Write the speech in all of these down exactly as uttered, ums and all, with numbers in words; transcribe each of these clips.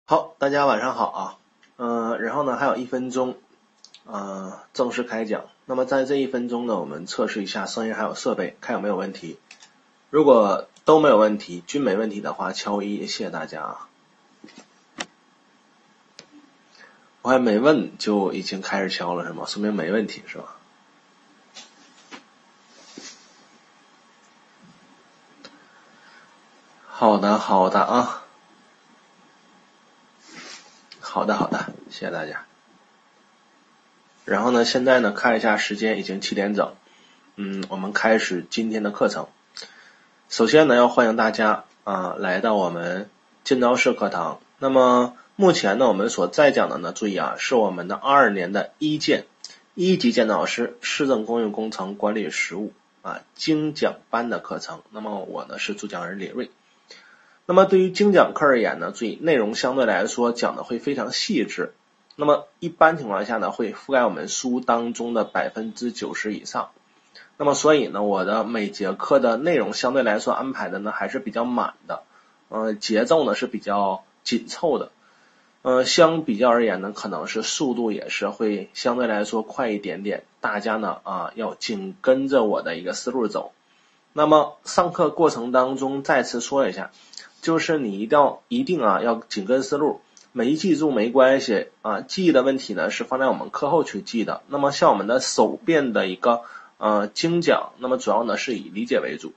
好，大家晚上好啊。嗯、呃，然后呢还有一分钟，呃，正式开讲。那么在这一分钟呢，我们测试一下声音还有设备，看有没有问题。如果都没有问题，均没问题的话，敲一，谢谢大家啊。我还没问就已经开始敲了是吗？说明没问题是吧？好的，好的啊。好的，好的，谢谢大家。然后呢，现在呢看一下时间，已经七点整。嗯，我们开始今天的课程。首先呢，要欢迎大家啊来到我们建造式课堂。那么目前呢，我们所在讲的呢，注意啊，是我们的二二年的一建一级建造师市政公用工程管理实务啊精讲班的课程。那么我呢是主讲人李瑞。那么对于精讲课而言呢，注意内容相对来说讲的会非常细致。那么一般情况下呢，会覆盖我们书当中的百分之九十以上。那么所以呢，我的每节课的内容相对来说安排的呢还是比较满的，呃，节奏呢是比较紧凑的，呃，相比较而言呢，可能是速度也是会相对来说快一点点。大家呢啊要紧跟着我的一个思路走。那么上课过程当中再次说一下，就是你一定要一定啊要紧跟思路，没记住没关系啊，记忆的问题呢是放在我们课后去记的。那么像我们的手辩的一个呃精讲，那么主要呢是以理解为主。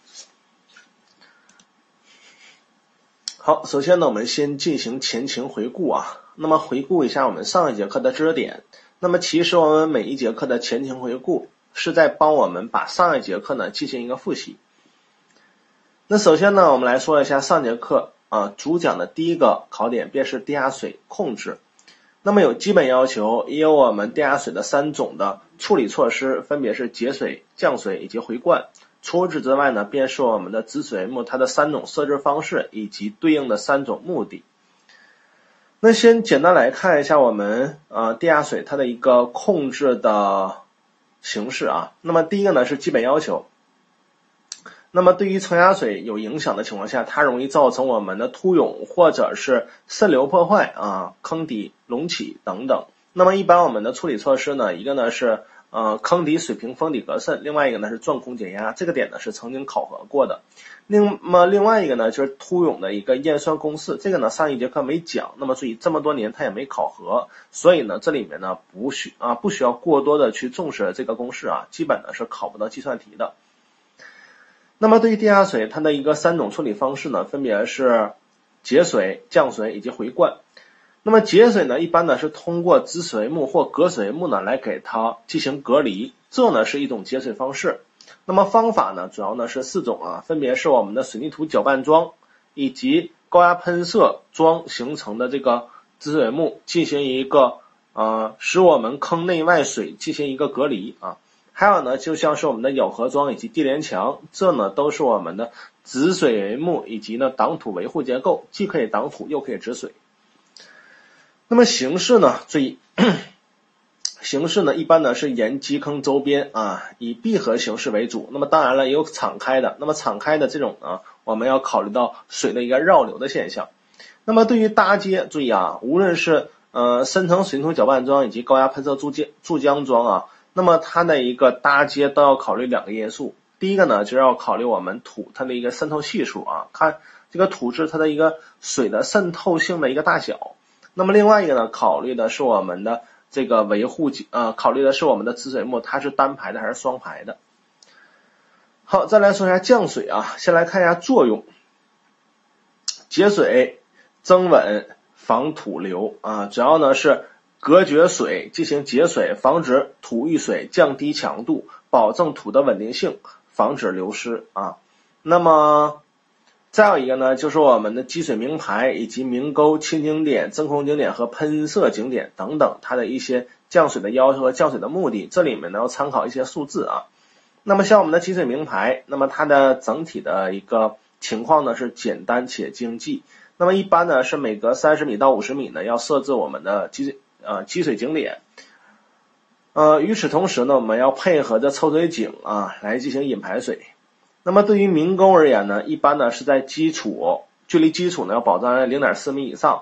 好，首先呢我们先进行前情回顾啊。那么回顾一下我们上一节课的知识点。那么其实我们每一节课的前情回顾是在帮我们把上一节课呢进行一个复习。那首先呢我们来说一下上节课啊主讲的第一个考点，便是地下水控制。那么有基本要求，也有我们地下水的三种的处理措施，分别是节水、降水以及回灌。除此之外呢，便是我们的止水幕它的三种设置方式以及对应的三种目的。那先简单来看一下我们呃地下水它的一个控制的形式啊。那么第一个呢是基本要求。那么对于层压水有影响的情况下，它容易造成我们的突涌或者是渗流破坏啊、坑底隆起等等。那么一般我们的处理措施呢，一个呢是呃坑底水平封底隔渗，另外一个呢是钻孔减压，这个点呢是曾经考核过的。另么另外一个呢就是突涌的一个验算公式，这个呢上一节课没讲，那么注意这么多年它也没考核，所以呢这里面呢不需啊不需要过多的去重视这个公式啊，基本呢是考不到计算题的。那么对于地下水它的一个三种处理方式呢，分别是节水、降水以及回灌。那么节水呢，一般呢是通过止水幕或隔水幕呢来给它进行隔离，这呢是一种节水方式。那么方法呢主要呢是四种啊，分别是我们的水泥土搅拌桩以及高压喷射桩形成的这个止水幕进行一个呃使我们坑内外水进行一个隔离啊。还有呢就像是我们的咬合桩以及地连墙，这呢都是我们的止水幕以及呢挡土维护结构，既可以挡土又可以止水。那么形式呢，注意形式呢一般呢是沿基坑周边啊以闭合形式为主，那么当然了也有敞开的，那么敞开的这种呢我们要考虑到水的一个绕流的现象。那么对于搭接，注意啊，无论是呃深层水泥土搅拌桩以及高压喷射注浆注浆桩啊，那么它的一个搭接都要考虑两个因素。第一个呢就是要考虑我们土它的一个渗透系数啊，看这个土质它的一个水的渗透性的一个大小。那么另外一个呢，考虑的是我们的这个维护呃考虑的是我们的止水幕它是单排的还是双排的。好，再来说一下降水啊，先来看一下作用。节水、增稳、防土流啊，主要呢是隔绝水，进行节水，防止土遇水，降低强度，保证土的稳定性，防止流失啊。那么再有一个呢，就是我们的积水明排以及明沟、清井点、真空井点和喷射井点等等，它的一些降水的要求和降水的目的，这里面呢要参考一些数字啊。那么像我们的积水明排，那么它的整体的一个情况呢是简单且经济。那么一般呢是每隔三十米到五十米呢要设置我们的积水呃积水井点。呃与此同时呢，我们要配合着抽水井啊来进行引排水。那么对于明沟而言呢，一般呢是在基础距离基础呢要保障在 零点四米以上。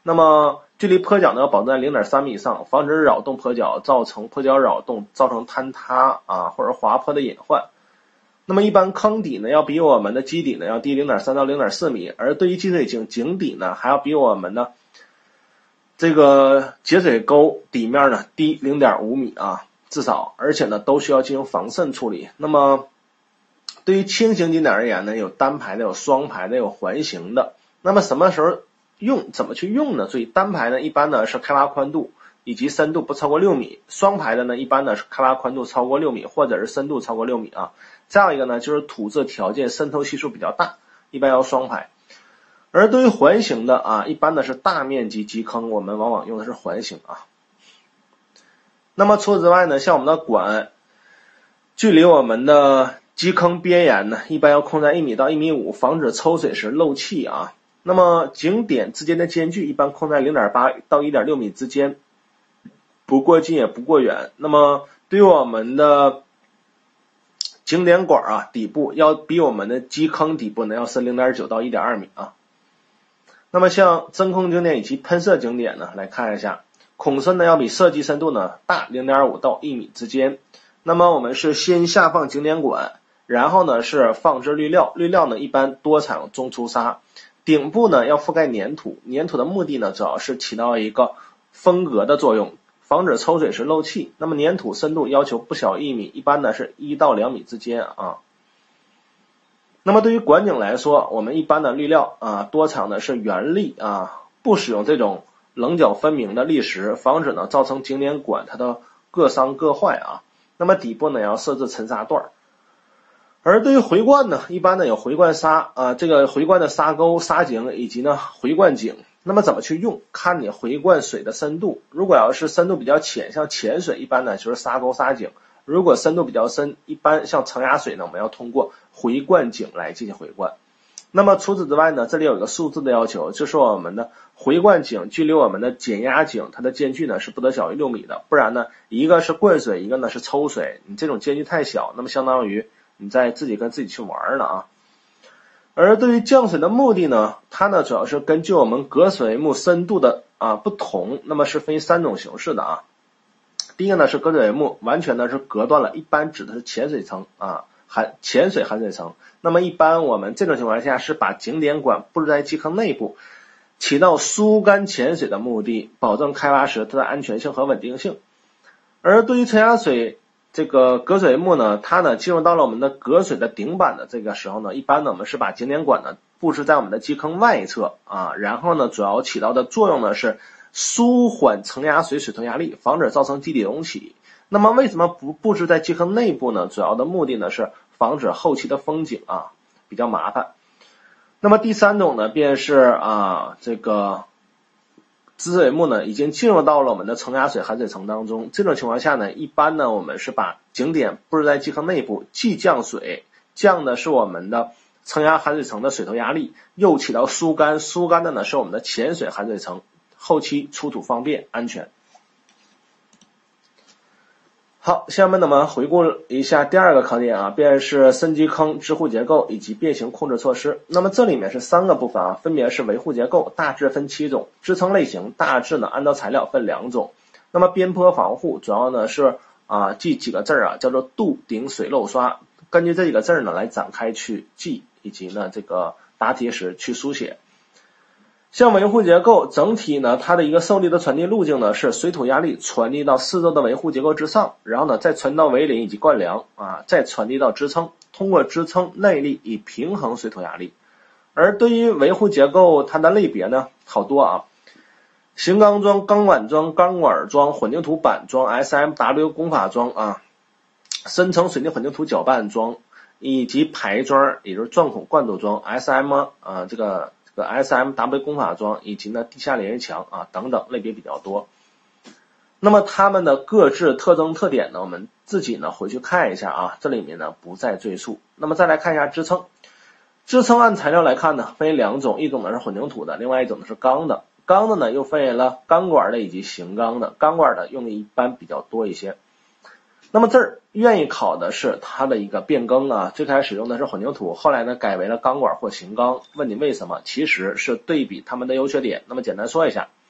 那么距离坡脚呢要保证在 零点三米以上，防止扰动坡脚，造成坡脚扰动，造成坍塌啊或者滑坡的隐患。那么一般坑底呢要比我们的基底呢要低 零点三到 零点四米，而对于积水井井底呢还要比我们的这个节水沟底面呢低 零点五米啊，至少，而且呢都需要进行防渗处理。那么对于轻型景点而言呢，有单排的，有双排的，有环形的。那么什么时候用，怎么去用呢？所以单排呢一般呢是开挖宽度以及深度不超过六米，双排的呢一般呢是开挖宽度超过六米或者是深度超过六米啊。再有一个呢就是土质条件渗透系数比较大，一般要双排。而对于环形的啊，一般呢是大面积基坑，我们往往用的是环形啊。那么除此之外呢，像我们的管距离我们的基坑边沿呢一般要控在一米到一米五，防止抽水时漏气啊。那么井点之间的间距一般控在 零点八到一点六米之间，不过近也不过远。那么对于我们的井点管啊，底部要比我们的基坑底部呢要深 零点九到一点二米啊。那么像真空井点以及喷射井点呢，来看一下，孔深呢要比设计深度呢大 零点五到一米之间。那么我们是先下放井点管，然后呢是放置滤料，滤料呢一般多采用中粗砂，顶部呢要覆盖粘土，粘土的目的呢主要是起到一个封隔的作用，防止抽水时漏气。那么粘土深度要求不小一米，一般呢是一到两米之间啊。那么对于管井来说，我们一般的滤料啊多采用的是原粒啊，不使用这种棱角分明的砾石，防止呢造成井点管它的各伤各坏啊。那么底部呢要设置沉沙段。而对于回灌呢，一般呢有回灌沙啊，这个回灌的沙沟、沙井以及呢回灌井。那么怎么去用？看你回灌水的深度。如果要是深度比较浅，像浅水，一般呢就是沙沟、沙井。如果深度比较深，一般像层压水呢，我们要通过回灌井来进行回灌。那么除此之外呢，这里有一个数字的要求，就是我们的回灌井距离我们的减压井它的间距呢是不得小于六米的，不然呢一个是灌水，一个呢是抽水，你这种间距太小，那么相当于你在自己跟自己去玩了啊。而对于降水的目的呢，它呢主要是根据我们隔水幕深度的啊不同，那么是分三种形式的啊。第一个呢是隔水幕完全呢是隔断了，一般指的是浅水层啊，含浅水含水层。那么一般我们这种情况下是把井点管布置在基坑内部，起到疏干浅水的目的，保证开挖时它的安全性和稳定性。而对于沉压水这个隔水幕呢，它呢进入到了我们的隔水的顶板的这个时候呢，一般呢我们是把井点管呢布置在我们的基坑外侧啊，然后呢主要起到的作用呢是舒缓层压水水头压力，防止造成基底隆起。那么为什么不布置在基坑内部呢？主要的目的呢是防止后期的封井啊比较麻烦。那么第三种呢便是啊这个止水幕呢已经进入到了我们的层压水含水层当中，这种情况下呢，一般呢我们是把井点布置在基坑内部，既降水，降的是我们的层压含水层的水头压力，又起到疏干，疏干的呢是我们的浅水含水层，后期出土方便安全。好，下面呢我们回顾一下第二个考点啊，便是深基坑支护结构以及变形控制措施。那么这里面是三个部分啊，分别是维护结构，大致分七种，支撑类型大致呢按照材料分两种。那么边坡防护主要呢是啊记几个字啊，叫做杜顶水漏刷，根据这几个字呢来展开去记，以及呢这个答题时去书写。像维护结构整体呢，它的一个受力的传递路径呢是水土压力传递到四周的维护结构之上，然后呢再传到围林以及灌梁啊，再传递到支撑，通过支撑内力以平衡水土压力。而对于维护结构它的类别呢好多啊，型钢桩、钢管桩、钢管桩、混凝土板桩、S M W 工法桩啊，深层水泥混凝土搅拌桩以及排桩，也就是钻孔灌堵桩 S M 啊这个这个 S M W 工法桩以及呢地下连接墙啊等等类别比较多。那么它们的各自特征特点呢，我们自己呢回去看一下啊，这里面呢不再赘述。那么再来看一下支撑，支撑按材料来看呢，分为两种，一种呢是混凝土的，另外一种呢是钢的。钢的呢又分为了钢管的以及型钢的，钢管的用的一般比较多一些。那么这儿愿意考的是它的一个变更啊，最开始用的是混凝土，后来呢改为了钢管或型钢，问你为什么？其实是对比它们的优缺点。那么简单说一下，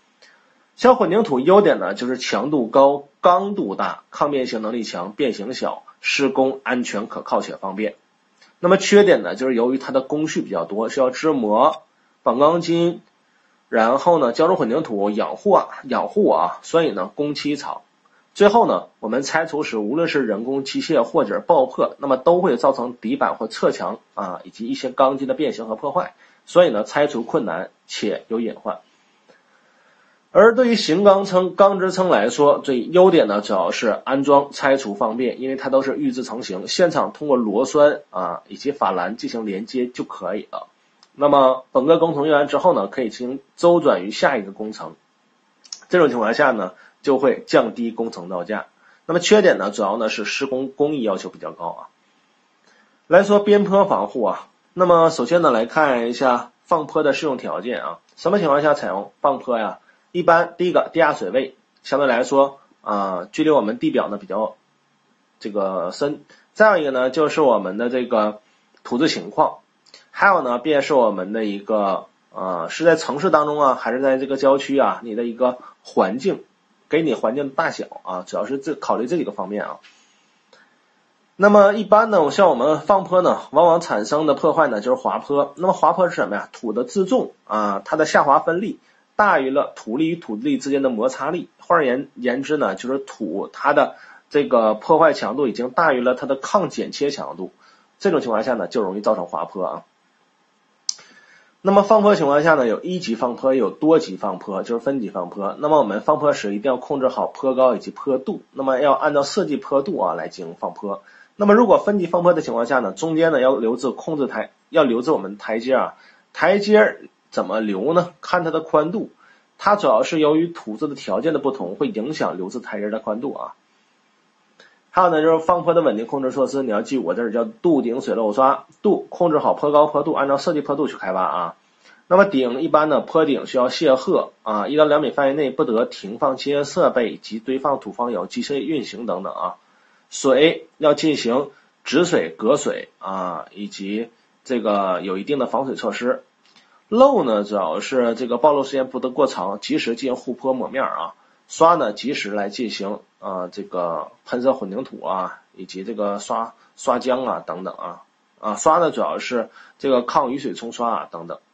像混凝土优点呢，就是强度高、刚度大、抗变形能力强、变形小、施工安全可靠且方便。那么缺点呢，就是由于它的工序比较多，需要支模、绑钢筋，然后呢浇筑混凝土、养护啊、养护啊，所以呢工期长。最后呢，我们拆除时无论是人工、机械或者爆破，那么都会造成底板或侧墙啊以及一些钢筋的变形和破坏，所以呢拆除困难且有隐患。而对于型钢层、钢支撑来说，最优点呢主要是安装拆除方便，因为它都是预制成型，现场通过螺栓啊以及法兰进行连接就可以了。那么本个工程用完之后呢，可以进行周转于下一个工程，这种情况下呢就会降低工程造价。那么缺点呢主要呢是施工工艺要求比较高啊。来说边坡防护啊，那么首先呢来看一下放坡的适用条件啊，什么情况下采用放坡呀？一般第一个地下水位相对来说啊、呃、距离我们地表呢比较这个深，再有一个呢就是我们的这个土质情况，还有呢便是我们的一个呃是在城市当中啊还是在这个郊区啊，你的一个环境给你环境的大小啊，主要是这考虑这几个方面啊。那么一般呢像我们放坡呢往往产生的破坏呢就是滑坡。那么滑坡是什么呀？土的自重啊，它的下滑分力大于了土力与土力之间的摩擦力，换而言言之呢，就是土它的这个破坏强度已经大于了它的抗剪切强度，这种情况下呢，就容易造成滑坡啊。那么放坡情况下呢，有一级放坡，有多级放坡，就是分级放坡。那么我们放坡时一定要控制好坡高以及坡度，那么要按照设计坡度啊来进行放坡。那么如果分级放坡的情况下呢，中间呢要留置控制台，要留置我们台阶啊，台阶怎么留呢？看它的宽度，它主要是由于土质的条件的不同，会影响留置台阶的宽度啊。还有呢，就是放坡的稳定控制措施，你要记我这儿叫镀顶水漏刷，镀控制好坡高坡度，按照设计坡度去开挖啊。那么顶一般呢，坡顶需要卸荷啊，一到两米范围内不得停放机械设备及堆放土方有机械运行等等啊。水要进行止水、隔水啊，以及这个有一定的防水措施。漏呢，主要是这个暴露时间不得过长，及时进行护坡抹面啊。刷呢，及时来进行啊这个喷射混凝土啊，以及这个刷刷浆啊等等啊啊刷呢主要是这个抗雨水冲刷啊等等。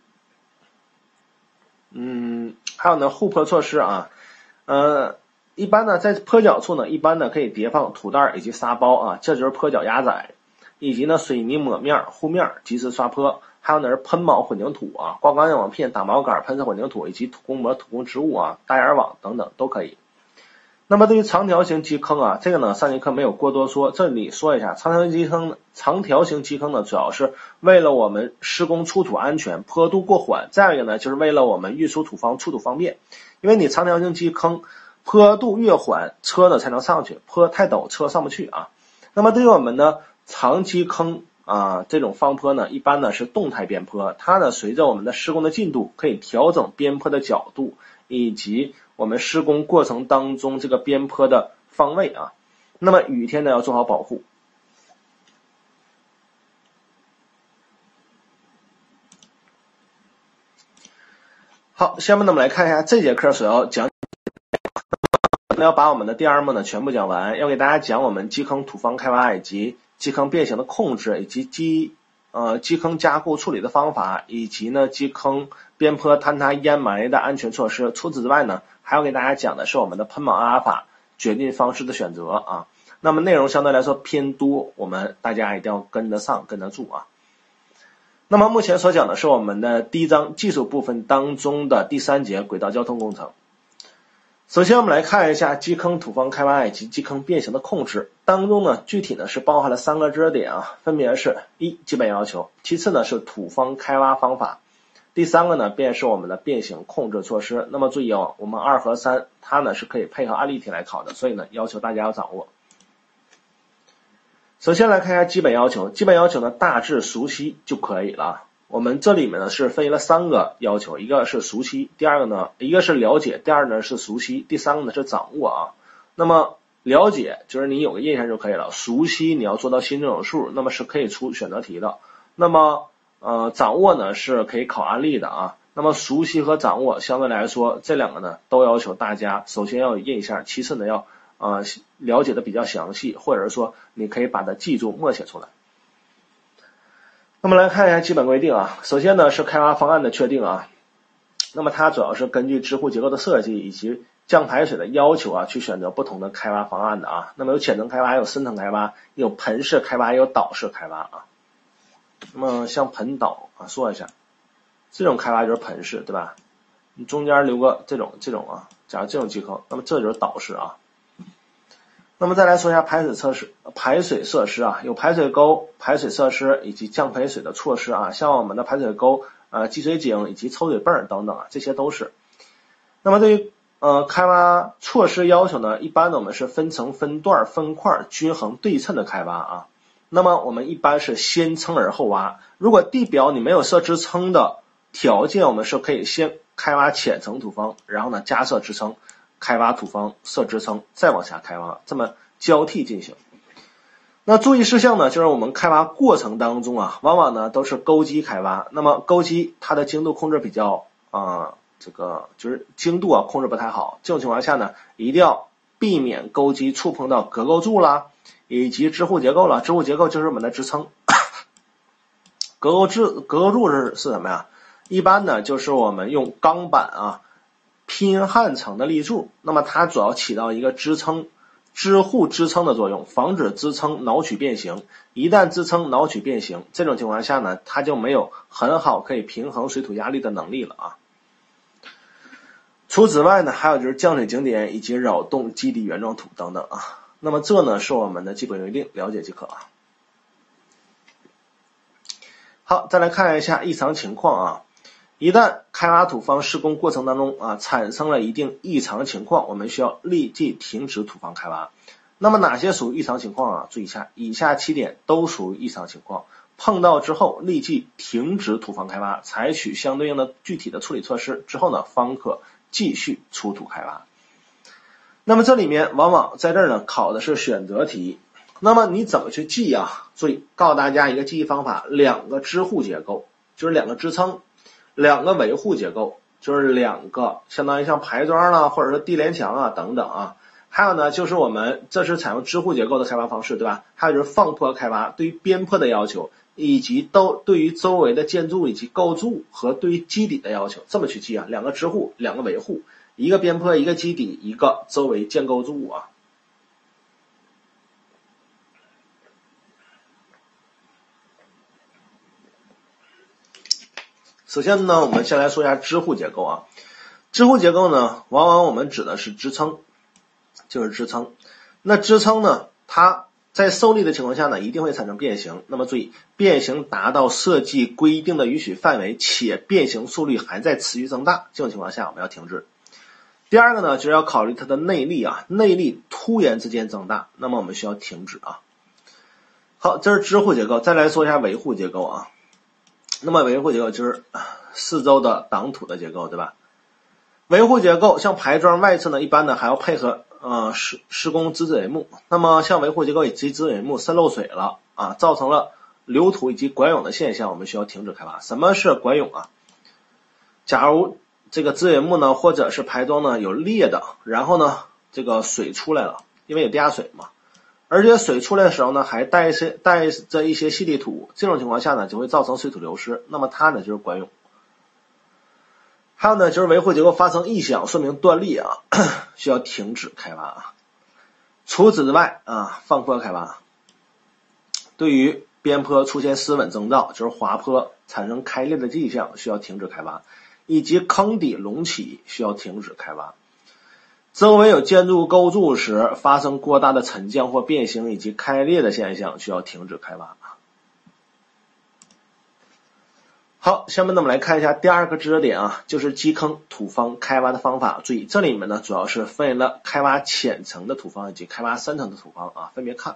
嗯，还有呢护坡措施啊，呃。一般呢，在坡脚处呢，一般呢可以叠放土袋以及沙包啊，这就是坡脚压载，以及呢水泥抹面、护面，及时刷坡，还有呢是喷铆混凝土啊、挂钢线网片、打锚杆、喷射混凝土以及土工膜、土工植物啊、大眼网等等都可以。那么对于长条形基坑啊，这个呢上节课没有过多说，这里说一下，长条形基坑，长条形基坑呢主要是为了我们施工出土安全，坡度过缓，再有一个呢就是为了我们运输土方出土方便，因为你长条形基坑坡度越缓，车呢才能上去，坡太陡，车上不去啊。那么对于我们呢长基坑啊这种放坡呢，一般呢是动态边坡，它呢随着我们的施工的进度，可以调整边坡的角度，以及我们施工过程当中这个边坡的方位啊。那么雨天呢要做好保护。好，下面呢我们来看一下这节课所要讲。要把我们的第二幕呢全部讲完，要给大家讲我们基坑土方开挖以及基坑变形的控制，以及基呃基坑加固处理的方法，以及呢基坑边坡坍塌淹埋的安全措施。除此之外呢，还要给大家讲的是我们的喷铆阿尔法决定方式的选择啊。那么内容相对来说偏多，我们大家一定要跟得上跟得住啊。那么目前所讲的是我们的第一章技术部分当中的第三节轨道交通工程。首先我们来看一下基坑土方开挖以及基坑变形的控制当中呢，具体呢是包含了三个知识点啊，分别是一基本要求，其次呢是土方开挖方法，第三个呢便是我们的变形控制措施。那么注意哦，我们二和三它呢是可以配合案例题来考的，所以呢要求大家要掌握。首先来看一下基本要求，基本要求呢大致熟悉就可以了。我们这里面呢是分为了三个要求，一个是熟悉，第二个呢一个是了解，第二呢是熟悉，第三个呢是掌握啊。那么了解就是你有个印象就可以了，熟悉你要做到心中有数，那么是可以出选择题的。那么呃掌握呢是可以考案例的啊。 那么熟悉和掌握相对来说这两个呢都要求大家首先要有印象，其次呢要呃了解的比较详细，或者说你可以把它记住默写出来。那么来看一下基本规定啊，首先呢是开发方案的确定啊，那么它主要是根据支户结构的设计以及降排水的要求啊去选择不同的开发方案的啊。那么有浅层开发，有深层开发，有盆式开发，也有岛式开发啊。那么像盆岛啊，说一下，这种开发就是盆式，对吧？你中间留个这种这种啊，假如这种接口，那么这就是岛式啊。那么再来说一下排水设施，排水设施啊，有排水沟、排水设施以及降排水的措施啊，像我们的排水沟、呃集水井以及抽水泵等等啊，这些都是。那么对于呃开发措施要求呢，一般呢我们是分层、分段、分块、均衡对称的开发啊。那么我们一般是先撑而后挖，如果地表你没有设支撑的条件，我们是可以先开挖浅层土方，然后呢加设支撑，开挖土方设支撑，再往下开挖，这么交替进行。那注意事项呢，就是我们开挖过程当中啊，往往呢都是钩机开挖，那么钩机它的精度控制比较啊、呃，这个就是精度啊控制不太好，这种情况下呢，一定要避免钩机触碰到隔构柱啦，以及支户结构了。支户结构就是我们的支撑，隔构柱隔构柱是是什么呀？一般呢就是我们用钢板啊拼焊成的立柱，那么它主要起到一个支撑支户支撑的作用，防止支撑挠取变形。一旦支撑挠取变形，这种情况下呢，它就没有很好可以平衡水土压力的能力了啊。除此之外呢，还有就是降水井点以及扰动基底原状土等等啊。那么这呢是我们的基本规定，了解即可啊。好，再来看一下异常情况啊。一旦开挖土方施工过程当中啊产生了一定异常情况，我们需要立即停止土方开挖。那么哪些属于异常情况啊？注意一下，以下七点都属于异常情况，碰到之后立即停止土方开挖，采取相对应的具体的处理措施之后呢，方可继续出土开挖。那么这里面往往在这儿呢考的是选择题，那么你怎么去记啊？所以告诉大家一个记忆方法，两个支户结构就是两个支撑，两个维护结构就是两个相当于像排桩啦，或者说地连墙啊等等啊。还有呢就是我们这是采用支户结构的开发方式，对吧？还有就是放坡开发，对于边坡的要求，以及都对于周围的建筑以及构筑和对于基底的要求，这么去记啊，两个支户，两个维护，一个边坡，一个基底，一个周围建构筑物啊。首先呢，我们先来说一下支户结构啊。支户结构呢，往往我们指的是支撑，就是支撑。那支撑呢，它在受力的情况下呢，一定会产生变形。那么注意，变形达到设计规定的允许范围，且变形速率还在持续增大，这种情况下我们要停止。第二个呢，就是要考虑它的内力啊，内力突然之间增大，那么我们需要停止啊。好，这是支户结构，再来说一下维护结构啊。那么维护结构就是四周的挡土的结构，对吧？维护结构像排桩外侧呢，一般呢还要配合呃施施工支水木。那么像维护结构以及支水木渗漏水了啊，造成了流土以及管涌的现象，我们需要停止开发。什么是管涌啊？假如这个支水木呢，或者是排桩呢有裂的，然后呢这个水出来了，因为有地下水嘛。而且水出来的时候呢，还带一些带着一些细粒土，这种情况下呢，就会造成水土流失，那么它呢就是管涌。还有呢，就是维护结构发生异响，说明断裂啊，需要停止开挖啊。除此之外啊，放坡开挖，对于边坡出现失稳征兆，就是滑坡产生开裂的迹象，需要停止开挖，以及坑底隆起，需要停止开挖。周围有建筑构筑时发生过大的沉降或变形以及开裂的现象，需要停止开挖。好，下面呢我们来看一下第二个知识点啊，就是基坑土方开挖的方法。注意，这里面呢主要是分为了开挖浅层的土方以及开挖深层的土方啊，分别看。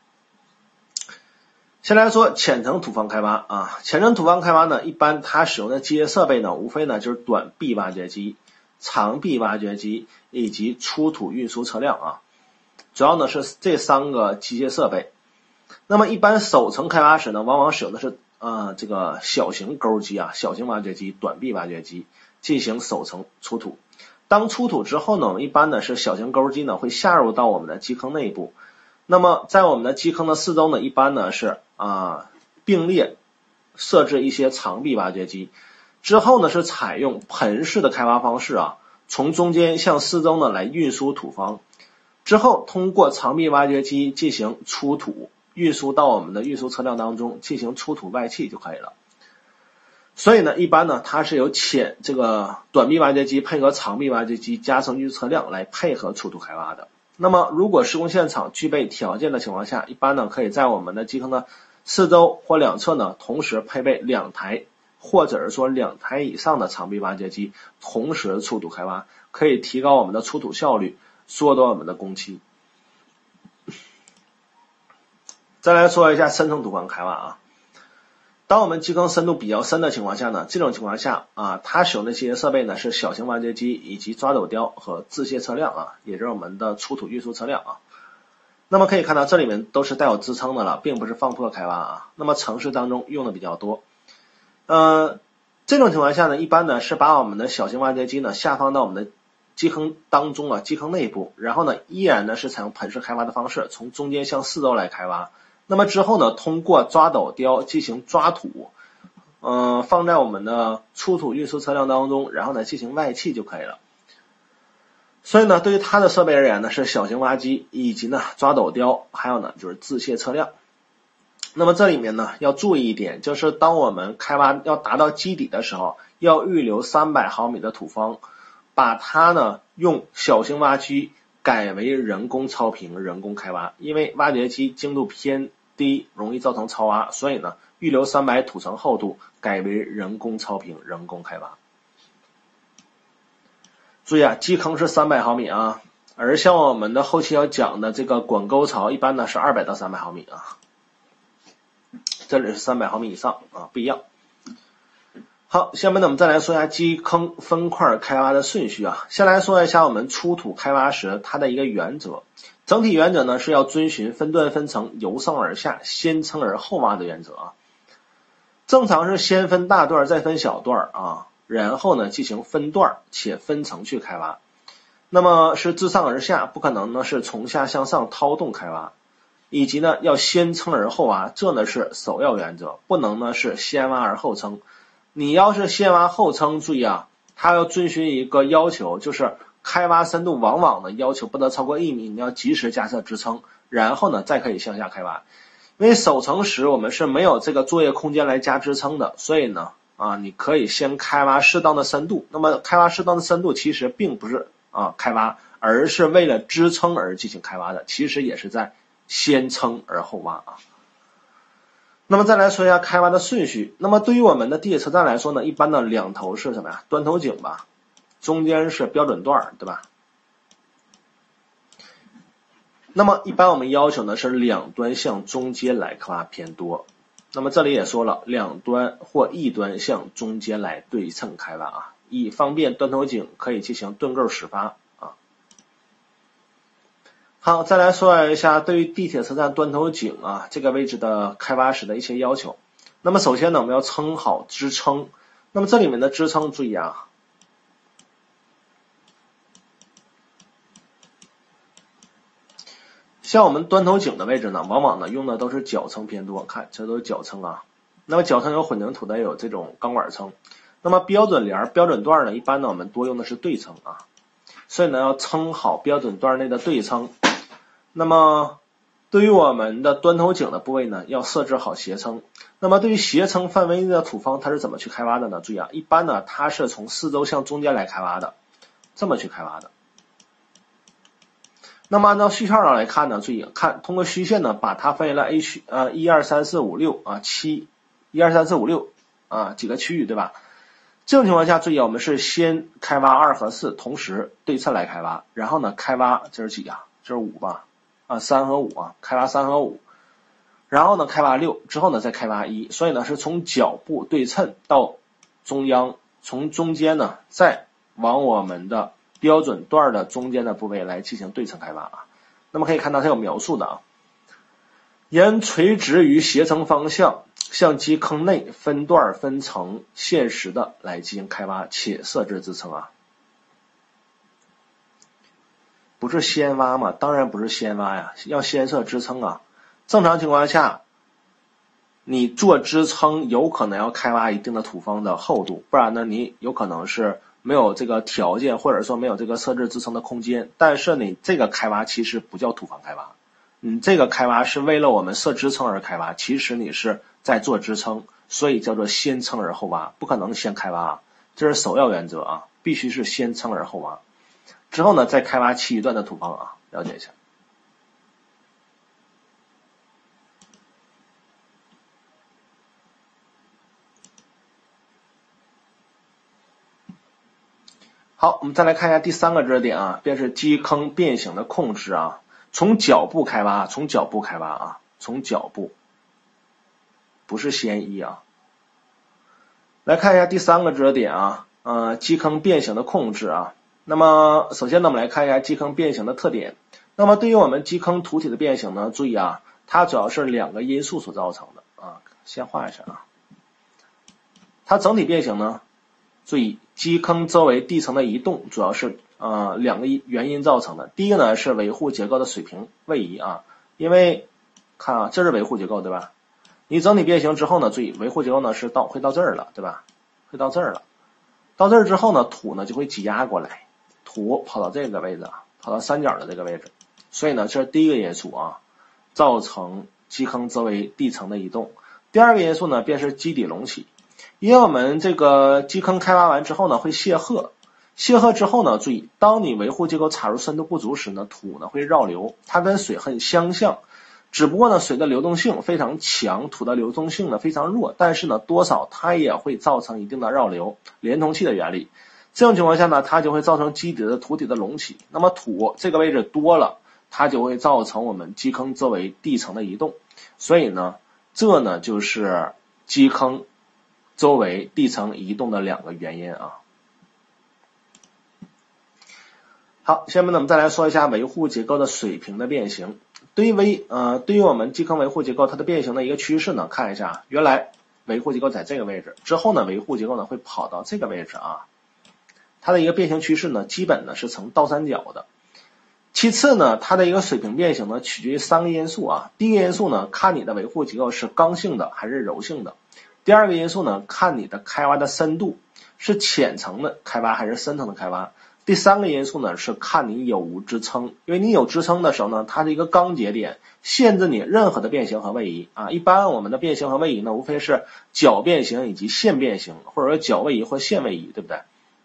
先来说浅层土方开挖啊，浅层土方开挖呢，一般它使用的机械设备呢，无非呢就是短臂挖掘机、长臂挖掘机以及出土运输车辆啊，主要呢是这三个机械设备。那么一般首层开挖时呢，往往使用的是呃这个小型钩机啊，小型挖掘机、短臂挖掘机进行首层出土。当出土之后呢，我们一般呢是小型钩机呢会下入到我们的基坑内部。那么在我们的基坑的四周呢，一般呢是啊、呃、并列设置一些长臂挖掘机，之后呢是采用盆式的开挖方式啊，从中间向四周呢来运输土方，之后通过长臂挖掘机进行出土，运输到我们的运输车辆当中进行出土外砌就可以了。所以呢，一般呢它是由浅这个短臂挖掘机配合长臂挖掘机加上运输车辆来配合出土开挖的。那么如果施工现场具备条件的情况下，一般呢可以在我们的基坑的四周或两侧呢同时配备两台或者是说两台以上的长臂挖掘机同时出土开挖，可以提高我们的出土效率，缩短我们的工期。再来说一下深层土方开挖啊。当我们基坑深度比较深的情况下呢，这种情况下啊，它使用的这些设备呢是小型挖掘机以及抓斗雕和自卸车辆啊，也就是我们的出土运输车辆啊。那么可以看到这里面都是带有支撑的了，并不是放破开挖啊。那么城市当中用的比较多。呃，这种情况下呢，一般呢是把我们的小型挖掘机呢下放到我们的基坑当中啊，基坑内部，然后呢依然呢是采用盆式开挖的方式，从中间向四周来开挖。那么之后呢，通过抓斗雕进行抓土，呃，放在我们的出土运输车辆当中，然后呢进行外砌就可以了。所以呢，对于它的设备而言呢，是小型挖机以及呢抓斗雕，还有呢就是自卸车辆。那么这里面呢要注意一点，就是当我们开挖要达到基底的时候，要预留三百毫米的土方，把它呢用小型挖机改为人工超平、人工开挖，因为挖掘机精度偏低，容易造成超挖，所以呢预留三百土层厚度，改为人工超平、人工开挖。注意啊，基坑是三百毫米啊，而像我们的后期要讲的这个管沟槽，一般呢是二百到三百毫米啊，这里是三百毫米以上啊，不一样。好，下面呢我们再来说一下基坑分块开挖的顺序啊。先来说一下我们出土开挖时它的一个原则，整体原则呢是要遵循分段分层、由上而下、先称而后挖的原则啊。正常是先分大段再分小段啊，然后呢进行分段且分层去开挖。那么是自上而下，不可能呢是从下向上掏洞开挖，以及呢要先称而后挖，这呢是首要原则，不能呢是先挖而后称。你要是先挖后称，注意啊，它要遵循一个要求，就是开挖深度往往呢要求不得超过一米，你要及时加设支撑，然后呢再可以向下开挖。因为首层时我们是没有这个作业空间来加支撑的，所以呢啊你可以先开挖适当的深度。那么开挖适当的深度其实并不是啊开挖，而是为了支撑而进行开挖的，其实也是在先称而后挖啊。那么再来说一下开挖的顺序。那么对于我们的地铁车站来说呢，一般的两头是什么呀？端头井吧，中间是标准段，对吧？那么一般我们要求呢是两端向中间来开挖偏多。那么这里也说了，两端或一端向中间来对称开挖啊，以方便端头井可以进行盾构始发啊。好，再来说一下对于地铁车站端头井啊这个位置的开挖时的一些要求。那么首先呢，我们要撑好支撑。那么这里面的支撑注意啊，像我们端头井的位置呢，往往呢用的都是脚撑偏多，看这都是脚撑啊。那么脚撑有混凝土的，也有这种钢管撑。那么标准帘、标准段呢，一般呢我们多用的是对撑啊，所以呢要撑好标准段内的对撑。那么对于我们的端头井的部位呢，要设置好斜撑。那么对于斜撑范围内的土方，它是怎么去开挖的呢？注意啊，一般呢它是从四周向中间来开挖的，这么去开挖的。那么按照虚线上来看呢，注意看，通过虚线呢把它分为了 A 区呃一二三四五六啊七一二三四五六啊几个区域，对吧？这种情况下，注意我们是先开挖二和四同时对称来开挖，然后呢开挖这是几啊？这是五吧？啊三和五啊，开挖三和五，然后呢开挖六，之后呢再开挖一，所以呢是从脚部对称到中央，从中间呢再往我们的标准段的中间的部位来进行对称开挖啊。那么可以看到它有描述的啊，沿垂直于斜撑方向向基坑内分段分层限时的来进行开挖，且设置支撑啊。不是先挖吗？当然不是先挖呀，要先设支撑啊。正常情况下，你做支撑有可能要开挖一定的土方的厚度，不然呢，你有可能是没有这个条件，或者说没有这个设置支撑的空间。但是你这个开挖其实不叫土方开挖，你这个开挖是为了我们设支撑而开挖，其实你是在做支撑，所以叫做先撑而后挖，不可能先开挖，这是首要原则啊，必须是先撑而后挖。之后呢，再开挖其余段的土方啊，了解一下。好，我们再来看一下第三个知识点啊，便是基坑变形的控制啊。从脚部开挖，从脚部开挖啊，从脚部，不是先一啊。来看一下第三个知识点啊，呃，基坑变形的控制啊。那么首先呢，我们来看一下基坑变形的特点。那么对于我们基坑土体的变形呢，注意啊，它主要是两个因素所造成的啊。先画一下啊，它整体变形呢，注意基坑周围地层的移动主要是呃两个原因造成的。第一个呢是维护结构的水平位移啊，因为看啊，这是维护结构对吧？你整体变形之后呢，注意维护结构呢是到会到这儿了对吧？会到这儿了，到这儿之后呢，土呢就会挤压过来。土跑到这个位置啊，跑到三角的这个位置，所以呢，这是第一个因素啊，造成基坑周围地层的移动。第二个因素呢，便是基底隆起，因为我们这个基坑开挖完之后呢，会泄壑，泄壑之后呢，注意，当你维护结构插入深度不足时呢，土呢会绕流，它跟水很相像，只不过呢，水的流动性非常强，土的流动性呢非常弱，但是呢，多少它也会造成一定的绕流，连同器的原理。这种情况下呢，它就会造成基底的土体的隆起，那么土这个位置多了，它就会造成我们基坑周围地层的移动，所以呢，这呢就是基坑周围地层移动的两个原因啊。好，下面呢我们再来说一下维护结构的水平的变形。对于维呃对于我们基坑维护结构它的变形的一个趋势呢，看一下，原来维护结构在这个位置，之后呢维护结构呢会跑到这个位置啊。它的一个变形趋势呢，基本呢是呈倒三角的。其次呢，它的一个水平变形呢，取决于三个因素啊。第一个因素呢，看你的维护结构是刚性的还是柔性的。第二个因素呢，看你的开挖的深度是浅层的开挖还是深层的开挖。第三个因素呢，是看你有无支撑，因为你有支撑的时候呢，它是一个刚节点，限制你任何的变形和位移啊。一般我们的变形和位移呢，无非是角变形以及线变形，或者说角位移或线位移，对不对？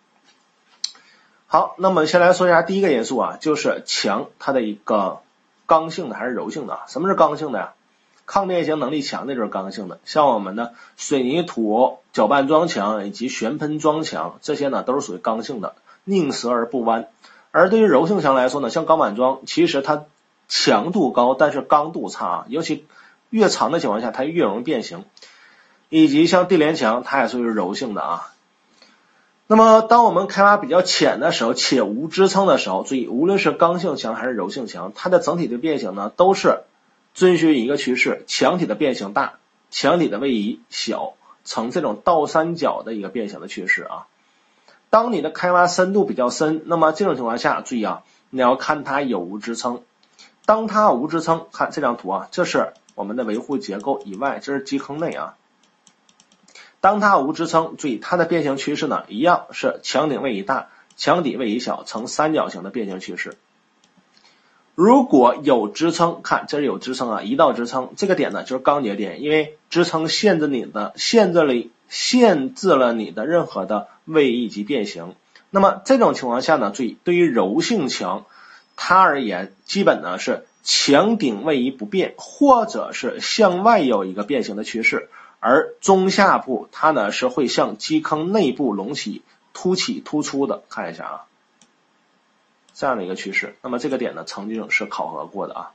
好，那么先来说一下第一个因素啊，就是墙它的一个刚性的还是柔性的啊？什么是刚性的呀？抗变形能力强的就是刚性的，像我们的水泥土、搅拌桩墙以及悬喷桩墙，这些呢都是属于刚性的，宁折而不弯。而对于柔性墙来说呢，像钢板桩，其实它强度高，但是刚度差，尤其越长的情况下，它越容易变形。以及像地连墙，它也属于柔性的啊。那么当我们开挖比较浅的时候，且无支撑的时候，注意无论是刚性墙还是柔性墙，它的整体的变形呢都是遵循一个趋势，墙体的变形大，墙体的位移小，呈这种倒三角的一个变形的趋势啊。当你的开挖深度比较深，那么这种情况下，注意啊，你要看它有无支撑。当它无支撑，看这张图啊，这是我们的维护结构以外，这是基坑内啊。当它无支撑，注意它的变形趋势呢，一样是墙顶位移大，墙底位移小，呈三角形的变形趋势。如果有支撑，看这是有支撑啊，一道支撑，这个点呢就是刚节点，因为支撑限制你的限制了限制了你的任何的位移以及变形。那么这种情况下呢，注意对于柔性墙，它而言，基本呢是墙顶位移不变，或者是向外有一个变形的趋势。而中下部它呢是会向基坑内部隆起、凸起、突出的，看一下啊，这样的一个趋势。那么这个点呢曾经是考核过的啊。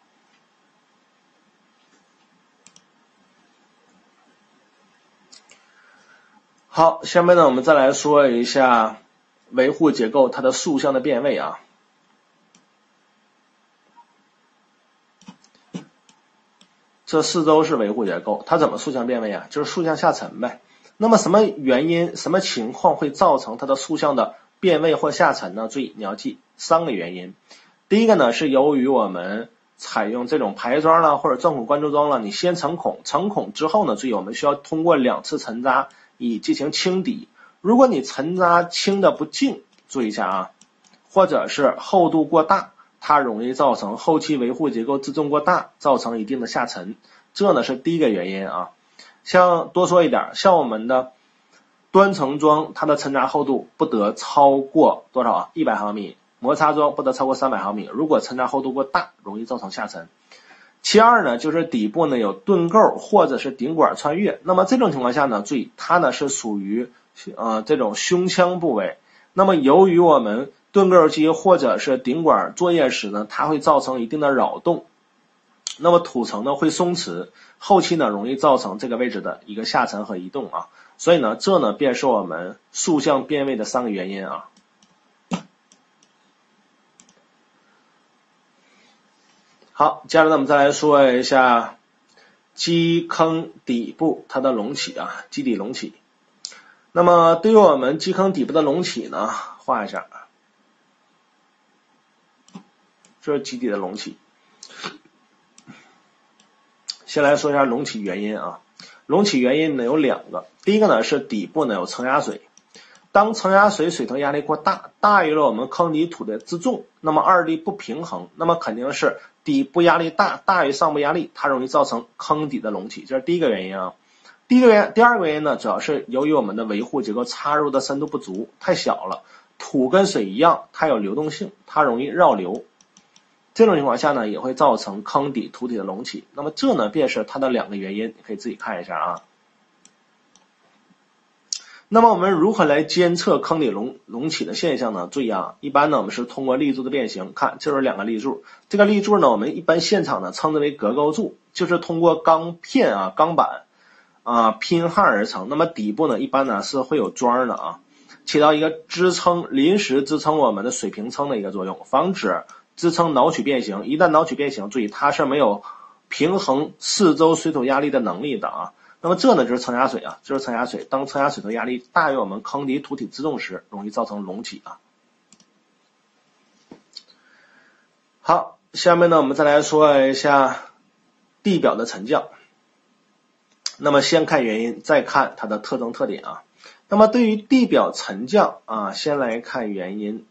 好，下面呢我们再来说一下维护结构它的竖向的变位啊。 这四周是维护结构，它怎么竖向变位啊？就是竖向下沉呗。那么什么原因、什么情况会造成它的竖向的变位或下沉呢？注意，你要记三个原因。第一个呢，是由于我们采用这种排桩了或者钻孔灌注桩了，你先成孔，成孔之后呢，注意我们需要通过两次沉扎以进行清底。如果你沉扎清的不净，注意一下啊，或者是厚度过大，它容易造成后期维护结构自重过大，造成一定的下沉，这呢是第一个原因啊。像多说一点，像我们的端层桩，它的沉扎厚度不得超过多少啊？一百毫米。摩擦桩不得超过三百毫米，如果沉扎厚度过大，容易造成下沉。其二呢，就是底部呢有盾构或者是顶管穿越，那么这种情况下呢，注意它呢是属于呃这种胸腔部位。那么由于我们盾构机或者是顶管作业时呢，它会造成一定的扰动，那么土层呢会松弛，后期呢容易造成这个位置的一个下沉和移动啊。所以呢，这呢便是我们竖向变位的三个原因啊。好，接着呢我们再来说一下基坑底部它的隆起啊，基底隆起。那么对于我们基坑底部的隆起呢，画一下，这是基底的隆起。先来说一下隆起原因啊，隆起原因呢有两个，第一个呢是底部呢有承压水，当承压水水头压力过大，大于了我们坑底土的自重，那么二力不平衡，那么肯定是底部压力大，大于上部压力，它容易造成坑底的隆起，这是第一个原因啊。第一个原因，第二个原因呢，主要是由于我们的维护结构插入的深度不足，太小了，土跟水一样，它有流动性，它容易绕流。这种情况下呢，也会造成坑底土体的隆起。那么这呢，便是它的两个原因，你可以自己看一下啊。那么我们如何来监测坑底隆隆起的现象呢？注意啊，一般呢我们是通过立柱的变形，看这是两个立柱，这个立柱呢我们一般现场呢称之为隔构柱，就是通过钢片啊钢板啊拼焊而成。那么底部呢一般呢是会有桩的啊，起到一个支撑临时支撑我们的水平撑的一个作用，防止支撑挠曲变形。一旦挠曲变形，注意它是没有平衡四周水土压力的能力的啊。那么这呢就是承压水啊，这是承压水。当承压水头压力大于我们坑底土体自重时，容易造成隆起啊。好，下面呢我们再来说一下地表的沉降。那么先看原因，再看它的特征特点啊。那么对于地表沉降啊，先来看原因，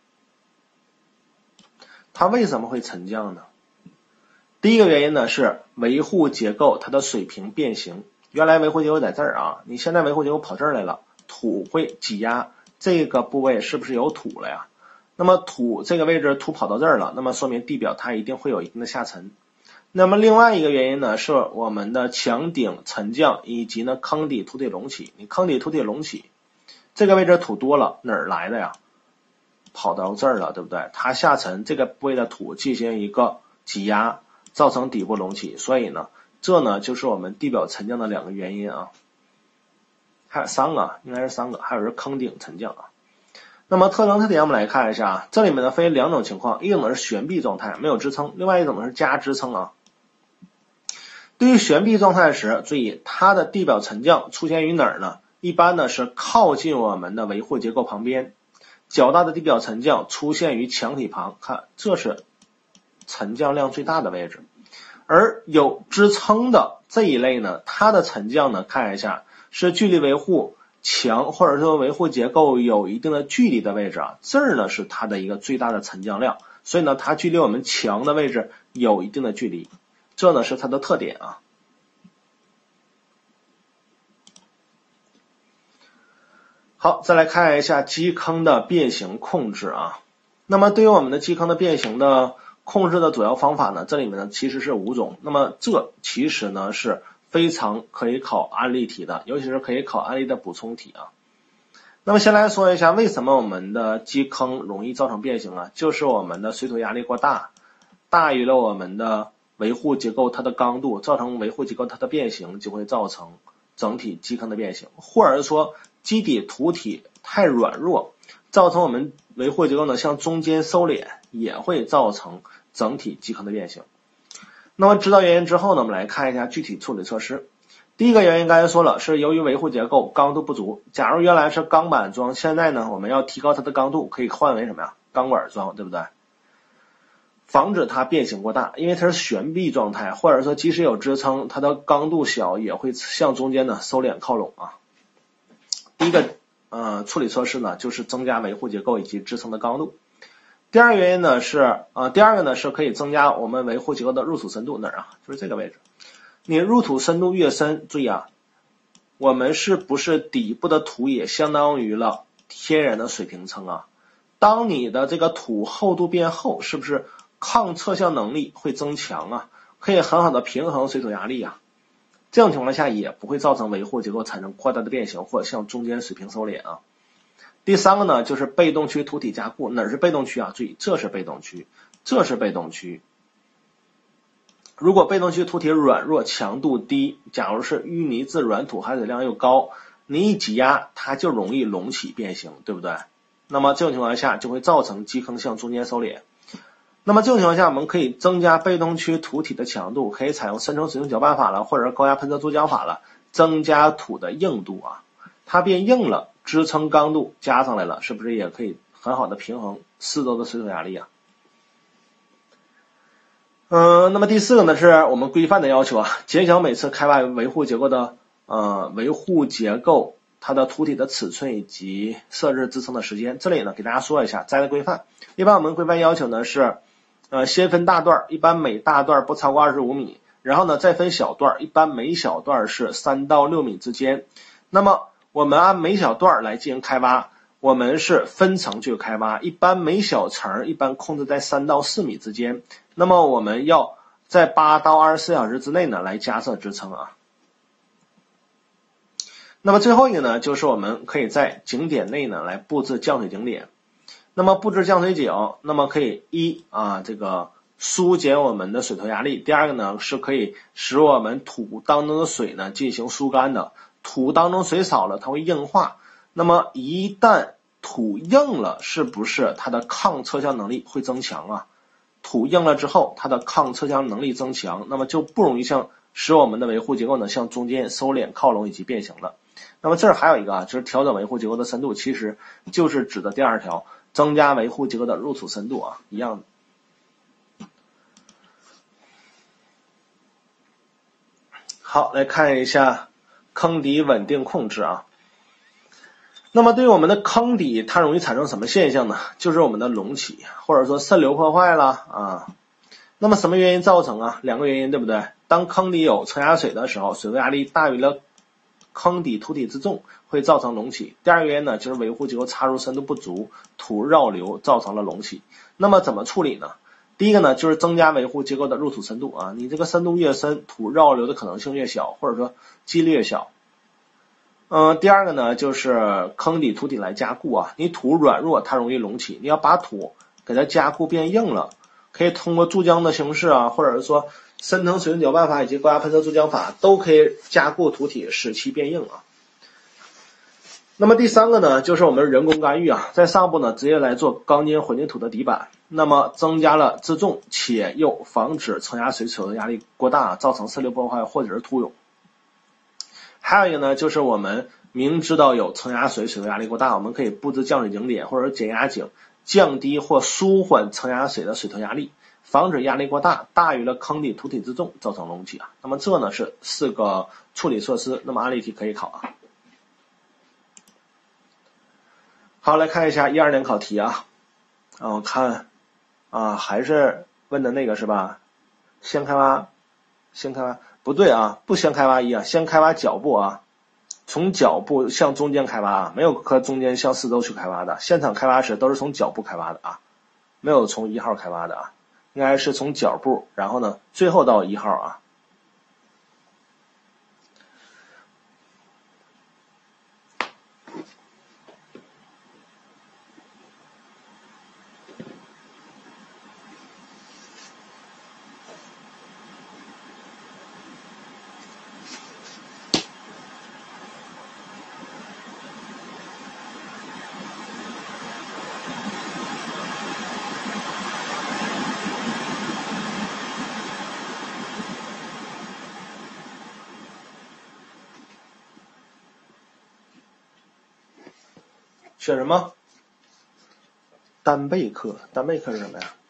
它为什么会沉降呢？第一个原因呢是维护结构它的水平变形。原来维护结构在这儿啊，你现在维护结构跑这儿来了，土会挤压这个部位，是不是有土了呀？那么土这个位置土跑到这儿了，那么说明地表它一定会有一定的下沉。那么另外一个原因呢，是我们的墙顶沉降以及呢坑底土体隆起。你坑底土体隆起，这个位置土多了，哪儿来的呀？跑到这儿了，对不对？它下沉，这个部位的土进行一个挤压，造成底部隆起。所以呢，这呢就是我们地表沉降的两个原因啊，还有三个，应该是三个，还有是坑顶沉降啊。那么特征特点我们来看一下啊，这里面呢分两种情况，一种是悬臂状态没有支撑，另外一种呢是加支撑啊。对于悬臂状态时，注意它的地表沉降出现于哪儿呢？一般呢是靠近我们的维护结构旁边，较大的地表沉降出现于墙体旁，看这是沉降量最大的位置。而有支撑的这一类呢，它的沉降呢，看一下是距离维护墙或者说维护结构有一定的距离的位置啊，这儿呢是它的一个最大的沉降量，所以呢它距离我们墙的位置有一定的距离，这呢是它的特点啊。好，再来看一下基坑的变形控制啊。那么对于我们的基坑的变形的控制的主要方法呢，这里面呢其实是五种。那么这其实呢是非常可以考案例题的，尤其是可以考案例的补充题啊。那么先来说一下为什么我们的基坑容易造成变形啊，就是我们的水土压力过大，大于了我们的维护结构它的刚度，造成维护结构它的变形，就会造成整体基坑的变形，或者说基底土体太软弱，造成我们维护结构呢向中间收敛，也会造成整体基坑的变形。 那么知道原因之后呢，我们来看一下具体处理措施。第一个原因刚才说了，是由于维护结构刚度不足。假如原来是钢板桩，现在呢我们要提高它的刚度，可以换为什么呀？钢管桩，对不对？防止它变形过大，因为它是悬臂状态，或者说即使有支撑，它的刚度小也会向中间呢收敛靠拢啊。第一个呃处理措施呢，就是增加维护结构以及支撑的刚度。第二个原因呢是呃第二个呢是可以增加我们维护结构的入土深度，哪儿啊？就是这个位置。你入土深度越深，注意啊，我们是不是底部的土也相当于了天然的水平层啊？当你的这个土厚度变厚，是不是抗侧向能力会增强啊？可以很好的平衡水土压力啊。这种情况下也不会造成维护结构产生过大的变形或者向中间水平收敛啊。第三个呢，就是被动区土体加固。哪是被动区啊？注意，这是被动区，这是被动区。如果被动区土体软弱、强度低，假如是淤泥质软土，含水量又高，你一挤压它就容易隆起变形，对不对？那么这种情况下就会造成基坑向中间收敛。那么这种情况下，我们可以增加被动区土体的强度，可以采用深层水溶搅拌法了，或者是高压喷射注浆法了，增加土的硬度啊，它变硬了，支撑刚度加上来了，是不是也可以很好的平衡四周的水土压力啊？嗯、呃，那么第四个呢，是我们规范的要求啊，减小每次开挖维护结构的呃维护结构它的土体的尺寸以及设置支撑的时间。这里呢给大家说一下摘的规范。一般我们规范要求呢是呃先分大段，一般每大段不超过二十五米，然后呢再分小段，一般每小段是三到六米之间。那么我们按每小段来进行开挖，我们是分层去开挖，一般每小层一般控制在三到四米之间。那么我们要在八到二十四小时之内呢来加设支撑啊。那么最后一个呢，就是我们可以在井点内呢来布置降水井点。那么布置降水井，那么可以一啊这个疏解我们的水头压力，第二个呢是可以使我们土当中的水呢进行疏干的。土当中水少了，它会硬化。那么一旦土硬了，是不是它的抗侧向能力会增强啊？土硬了之后，它的抗侧向能力增强，那么就不容易向使我们的维护结构呢向中间收敛靠拢以及变形了。那么这儿还有一个啊，就是调整维护结构的深度，其实就是指的第二条，增加维护结构的入土深度啊，一样的。好，来看一下坑底稳定控制啊。那么对于我们的坑底，它容易产生什么现象呢？就是我们的隆起，或者说渗流破坏了啊。那么什么原因造成啊？两个原因，对不对？当坑底有承压水的时候，水位压力大于了坑底土体之重，会造成隆起。第二个原因呢，就是维护结构插入深度不足，土绕流造成了隆起。那么怎么处理呢？第一个呢，就是增加维护结构的入土深度啊，你这个深度越深，土绕流的可能性越小，或者说几率越小。嗯、呃，第二个呢，就是坑底土体来加固啊，你土软弱，它容易隆起，你要把土给它加固变硬了，可以通过注浆的形式啊，或者是说深层水溶搅拌法以及高压喷射注浆法，都可以加固土体，使其变硬啊。那么第三个呢，就是我们人工干预啊，在上部呢直接来做钢筋混凝土的底板，那么增加了自重，且又防止承压水水的压力过大，造成渗流破坏或者是土涌。还有一个呢，就是我们明知道有承压水水流压力过大，我们可以布置降水井点或者减压井，降低或舒缓承压水的水头压力，防止压力过大大于了坑底土体之重造成隆起啊。那么这呢是四个处理措施，那么案例题可以考啊。好，来看一下一二年考题啊，啊我看啊还是问的那个是吧？先开挖，先开挖。不对啊，不先开挖一啊，先开挖脚部啊，从脚部向中间开挖啊，没有和中间向四周去开挖的。现场开挖时都是从脚部开挖的啊，没有从一号开挖的啊，应该是从脚部，然后呢，最后到一号啊。 选什么？单倍克，单倍克是什么呀？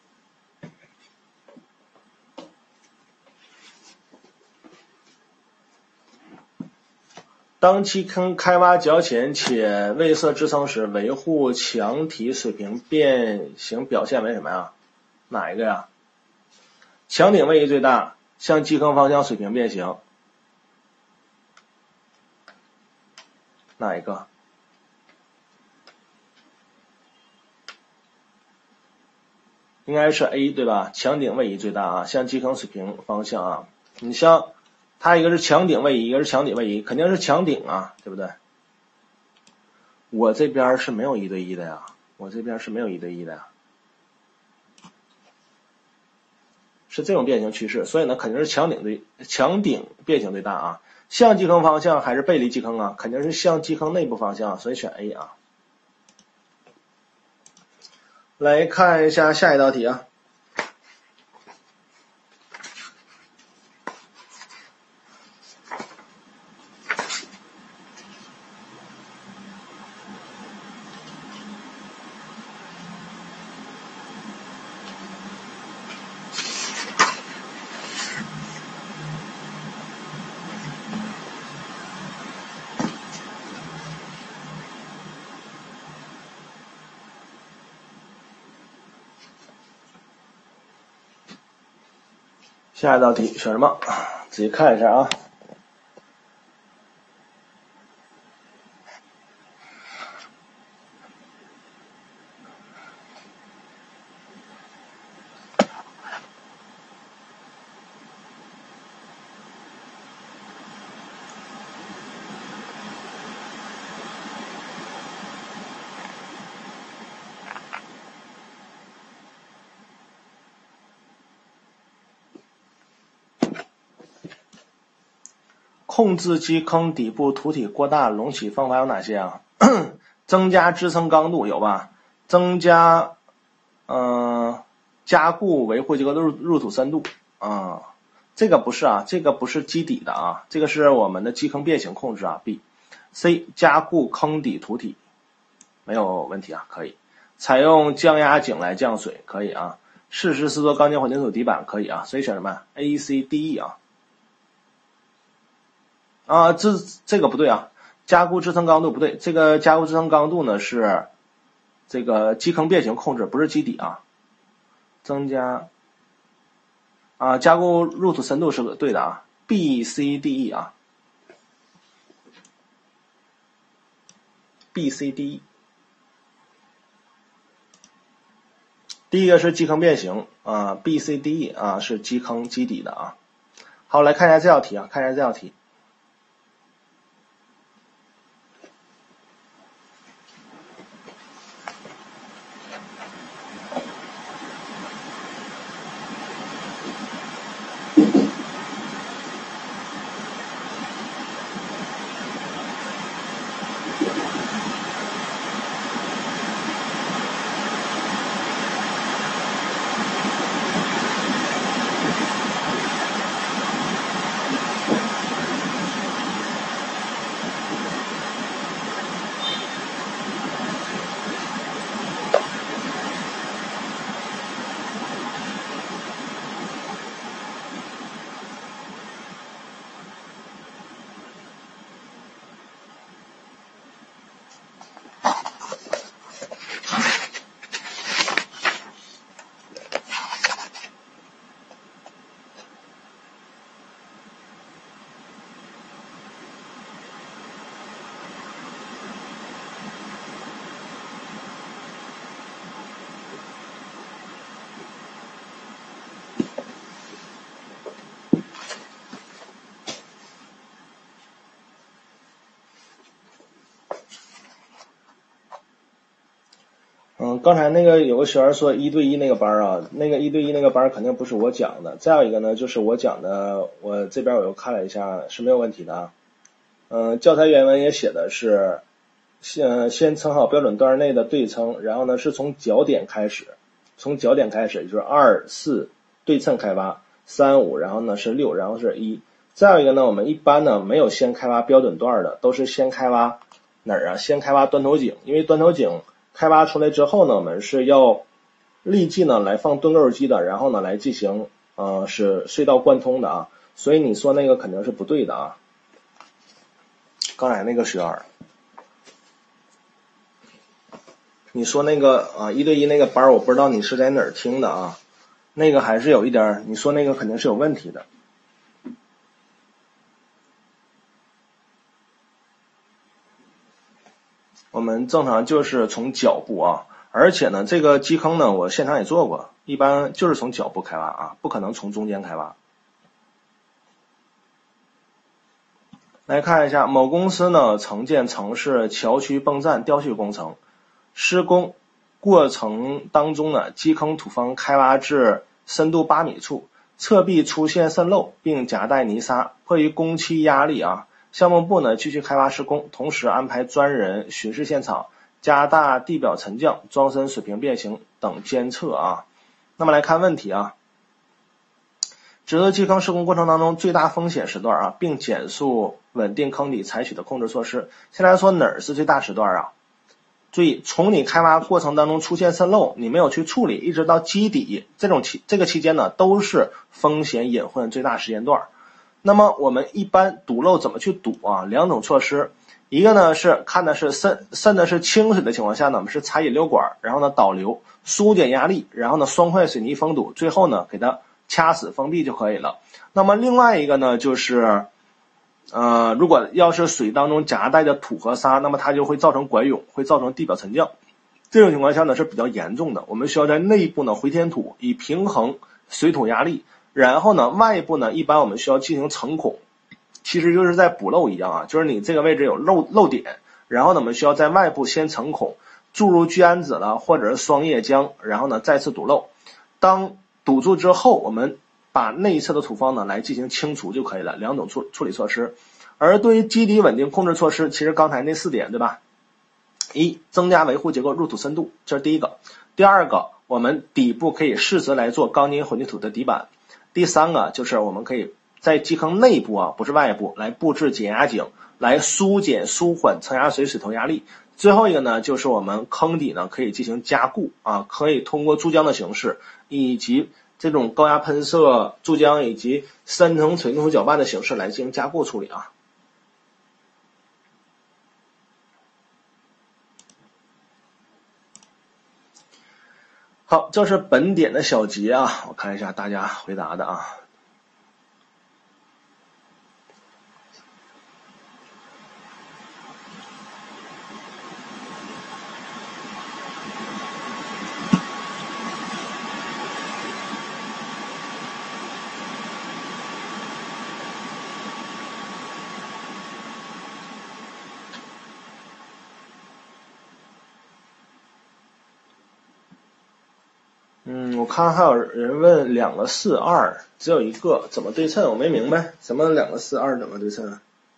当基坑开挖较浅且未设支撑时，维护墙体水平变形表现为什么呀？哪一个呀？墙顶位移最大，向基坑方向水平变形。哪一个？应该是 A 对吧？墙顶位移最大啊，向基坑水平方向啊。你像它一个是墙顶位移，一个是墙底位移，肯定是墙顶啊，对不对？我这边是没有一对一的呀，我这边是没有一对一的呀，是这种变形趋势，所以呢，肯定是墙顶对墙顶变形最大啊。向基坑方向还是背离基坑啊？肯定是向基坑内部方向，所以选 A 啊。来看一下下一道题啊。下一道题选什么？仔细看一下啊。控制基坑底部土体过大隆起方法有哪些啊？增加支撑刚度有吧？增加呃加固维护这个入入土深度啊，这个不是啊，这个不是基底的啊，这个是我们的基坑变形控制啊。B、C 加固坑底土体没有问题啊，可以。采用降压井来降水可以啊。适时施作钢筋混凝土底板可以啊，所以选什么 ？A、C、D、E 啊。啊，这这个不对啊，加固支撑刚度不对，这个加固支撑刚度呢是这个基坑变形控制，不是基底啊。增加啊，加固入土深度是对的啊 ，B、C、D、E 啊 ，B、C、D、E。第一个是基坑变形啊 ，B、C、D、E 啊是基坑基底的啊。好，来看一下这道题啊，看一下这道题。嗯，刚才那个有个学员说一对一那个班啊，那个一对一那个班肯定不是我讲的。再有一个呢，就是我讲的，我这边我又看了一下是没有问题的啊。嗯，教材原文也写的是，先先称好标准段内的对称，然后呢是从角点开始，从角点开始，也就是二四对称开挖，三五，然后呢是六，然后是一。再有一个呢，我们一般呢没有先开挖标准段的，都是先开挖哪儿啊？先开挖端头井，因为端头井开挖出来之后呢，我们是要立即呢来放盾构机的，然后呢来进行呃是隧道贯通的啊，所以你说那个肯定是不对的啊。刚才那个学员，你说那个啊一对一那个班，我不知道你是在哪儿听的啊，那个还是有一点，你说那个肯定是有问题的。我们正常就是从脚部啊，而且呢，这个基坑呢，我现场也做过，一般就是从脚部开挖啊，不可能从中间开挖。来看一下，某公司呢承建城市桥区泵站吊蓄工程，施工过程当中呢，基坑土方开挖至深度八米处，侧壁出现渗漏，并夹带泥沙，迫于工期压力啊，项目部呢继续开挖施工，同时安排专人巡视现场，加大地表沉降、桩身水平变形等监测啊。那么来看问题啊。指出基坑施工过程当中最大风险时段啊，并减速稳定坑底采取的控制措施。先来说哪儿是最大时段啊？注意，从你开挖过程当中出现渗漏，你没有去处理，一直到基底这种期这个期间呢，都是风险隐患最大时间段。那么我们一般堵漏怎么去堵啊？两种措施，一个呢是看的是渗渗的是清水的情况下呢，我们是采引流管，然后呢导流，疏解压力，然后呢双块水泥封堵，最后呢给它掐死封闭就可以了。那么另外一个呢就是呃，如果要是水当中夹带着土和沙，那么它就会造成管涌，会造成地表沉降。这种情况下呢是比较严重的，我们需要在内部呢回填土，以平衡水土压力，然后呢外部呢一般我们需要进行层孔，其实就是在补漏一样啊，就是你这个位置有漏漏点，然后呢我们需要在外部先层孔，注入聚氨酯了或者是双叶浆，然后呢再次堵漏。当堵住之后，我们把内侧的土方呢来进行清除就可以了，两种处处理措施。而对于基底稳定控制措施，其实刚才那四点对吧？一、增加维护结构入土深度，这是第一个。第二个，我们底部可以适时来做钢筋混凝土的底板。第三个就是我们可以在基坑内部啊，不是外部，来布置减压井，来疏解舒缓承压水水头压力。最后一个呢，就是我们坑底呢可以进行加固啊，可以通过注浆的形式，以及这种高压喷射注浆以及三层水泥土搅拌的形式来进行加固处理啊。好，这是本点的小结啊，我看一下大家回答的啊。嗯，我看还有人问两个四二只有一个怎么对称，我没明白什么两个四二怎么对称。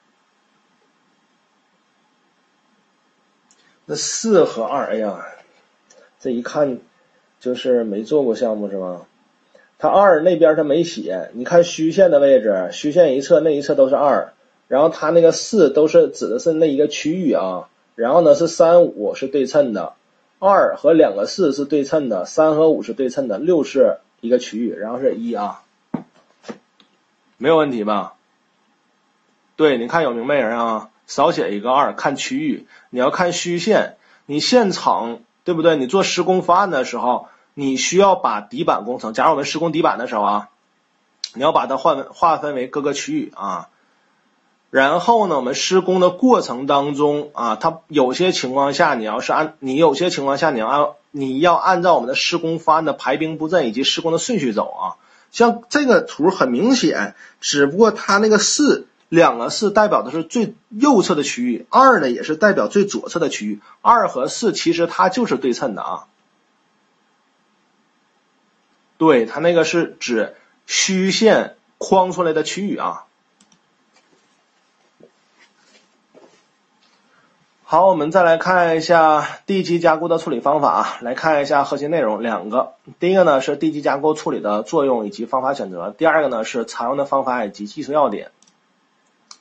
那四和二，哎呀，这一看就是没做过项目是吧？它二那边它没写，你看虚线的位置，虚线一侧那一侧都是二，然后它那个四都是指的是那一个区域啊，然后呢是三五是对称的。二和两个四是对称的，三和五是对称的，六是一个区域，然后是一啊，没有问题吧？对，你看有明白人啊，少写一个二，看区域，你要看虚线，你现场对不对？你做施工方案的时候，你需要把底板工程，假如我们施工底板的时候啊，你要把它划分划分为各个区域啊。然后呢，我们施工的过程当中啊，它有些情况下你要是按你有些情况下你要按你要按照我们的施工方案的排兵布阵以及施工的顺序走啊。像这个图很明显，只不过它那个四两个四代表的是最右侧的区域，二呢也是代表最左侧的区域，二和四其实它就是对称的啊。对，它那个是指虚线框出来的区域啊。好，我们再来看一下地基加固的处理方法啊，来看一下核心内容两个。第一个呢是地基加固处理的作用以及方法选择，第二个呢是常用的方法以及技术要点。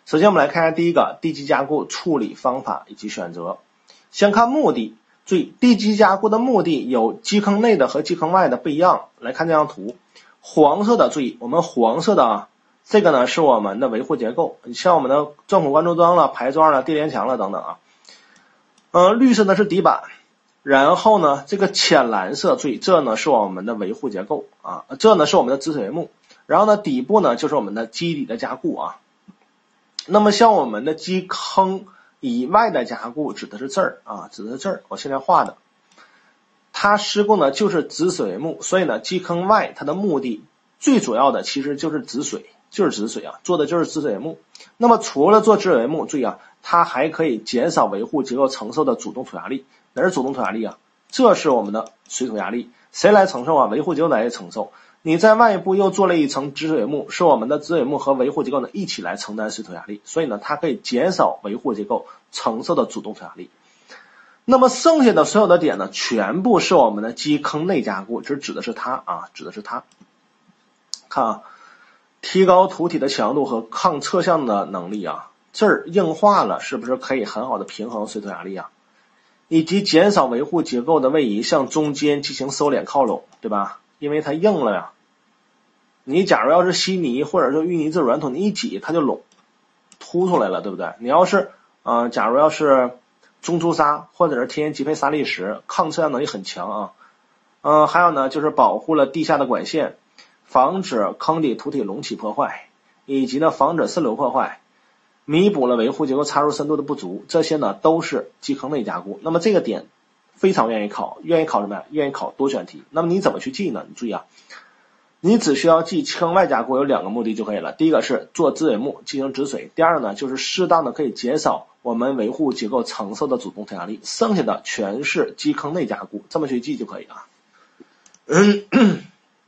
首先我们来看一下第一个地基加固处理方法以及选择。先看目的，注意地基加固的目的有基坑内的和基坑外的不一样。来看这张图，黄色的，注意我们黄色的啊，这个呢是我们的维护结构，像我们的钻孔灌注桩了、排桩了、地连墙了等等啊。呃，绿色的是底板，然后呢这个浅蓝色，注意这呢是我们的维护结构啊，这呢是我们的止水幕，然后呢底部呢就是我们的基底的加固啊。那么像我们的基坑以外的加固指的是这儿啊，指的是这儿，我现在画的，它施工呢就是止水幕，所以呢基坑外它的目的最主要的其实就是止水，就是止水啊，做的就是止水幕。那么除了做止水幕，注意啊，它还可以减少维护结构承受的主动土压力。哪是主动土压力啊？这是我们的水土压力，谁来承受啊？维护结构来承受。你在外部又做了一层止水幕，是我们的止水幕和维护结构呢一起来承担水土压力，所以呢它可以减少维护结构承受的主动土压力。那么剩下的所有的点呢全部是我们的基坑内加固，这指的是它啊，指的是它。看啊，提高土体的强度和抗侧向的能力啊，这儿硬化了是不是可以很好的平衡水土压力啊？以及减少维护结构的位移向中间进行收敛靠拢，对吧？因为它硬了呀。你假如要是稀泥或者说淤泥质软土，你一挤它就拢凸出来了，对不对？你要是呃，假如要是中粗砂或者是天然积配砂砾石，抗侧向能力很强啊。嗯、呃，还有呢就是保护了地下的管线，防止坑底土体隆起破坏，以及呢防止渗流破坏，弥补了维护结构插入深度的不足，这些呢都是基坑内加固。那么这个点非常愿意考，愿意考什么呀？愿意考多选题。那么你怎么去记呢？你注意啊，你只需要记基坑外加固有两个目的就可以了。第一个是做止水幕进行止水，第二个呢就是适当的可以减少我们维护结构承受的主动土压力，剩下的全是基坑内加固，这么去记就可以了。嗯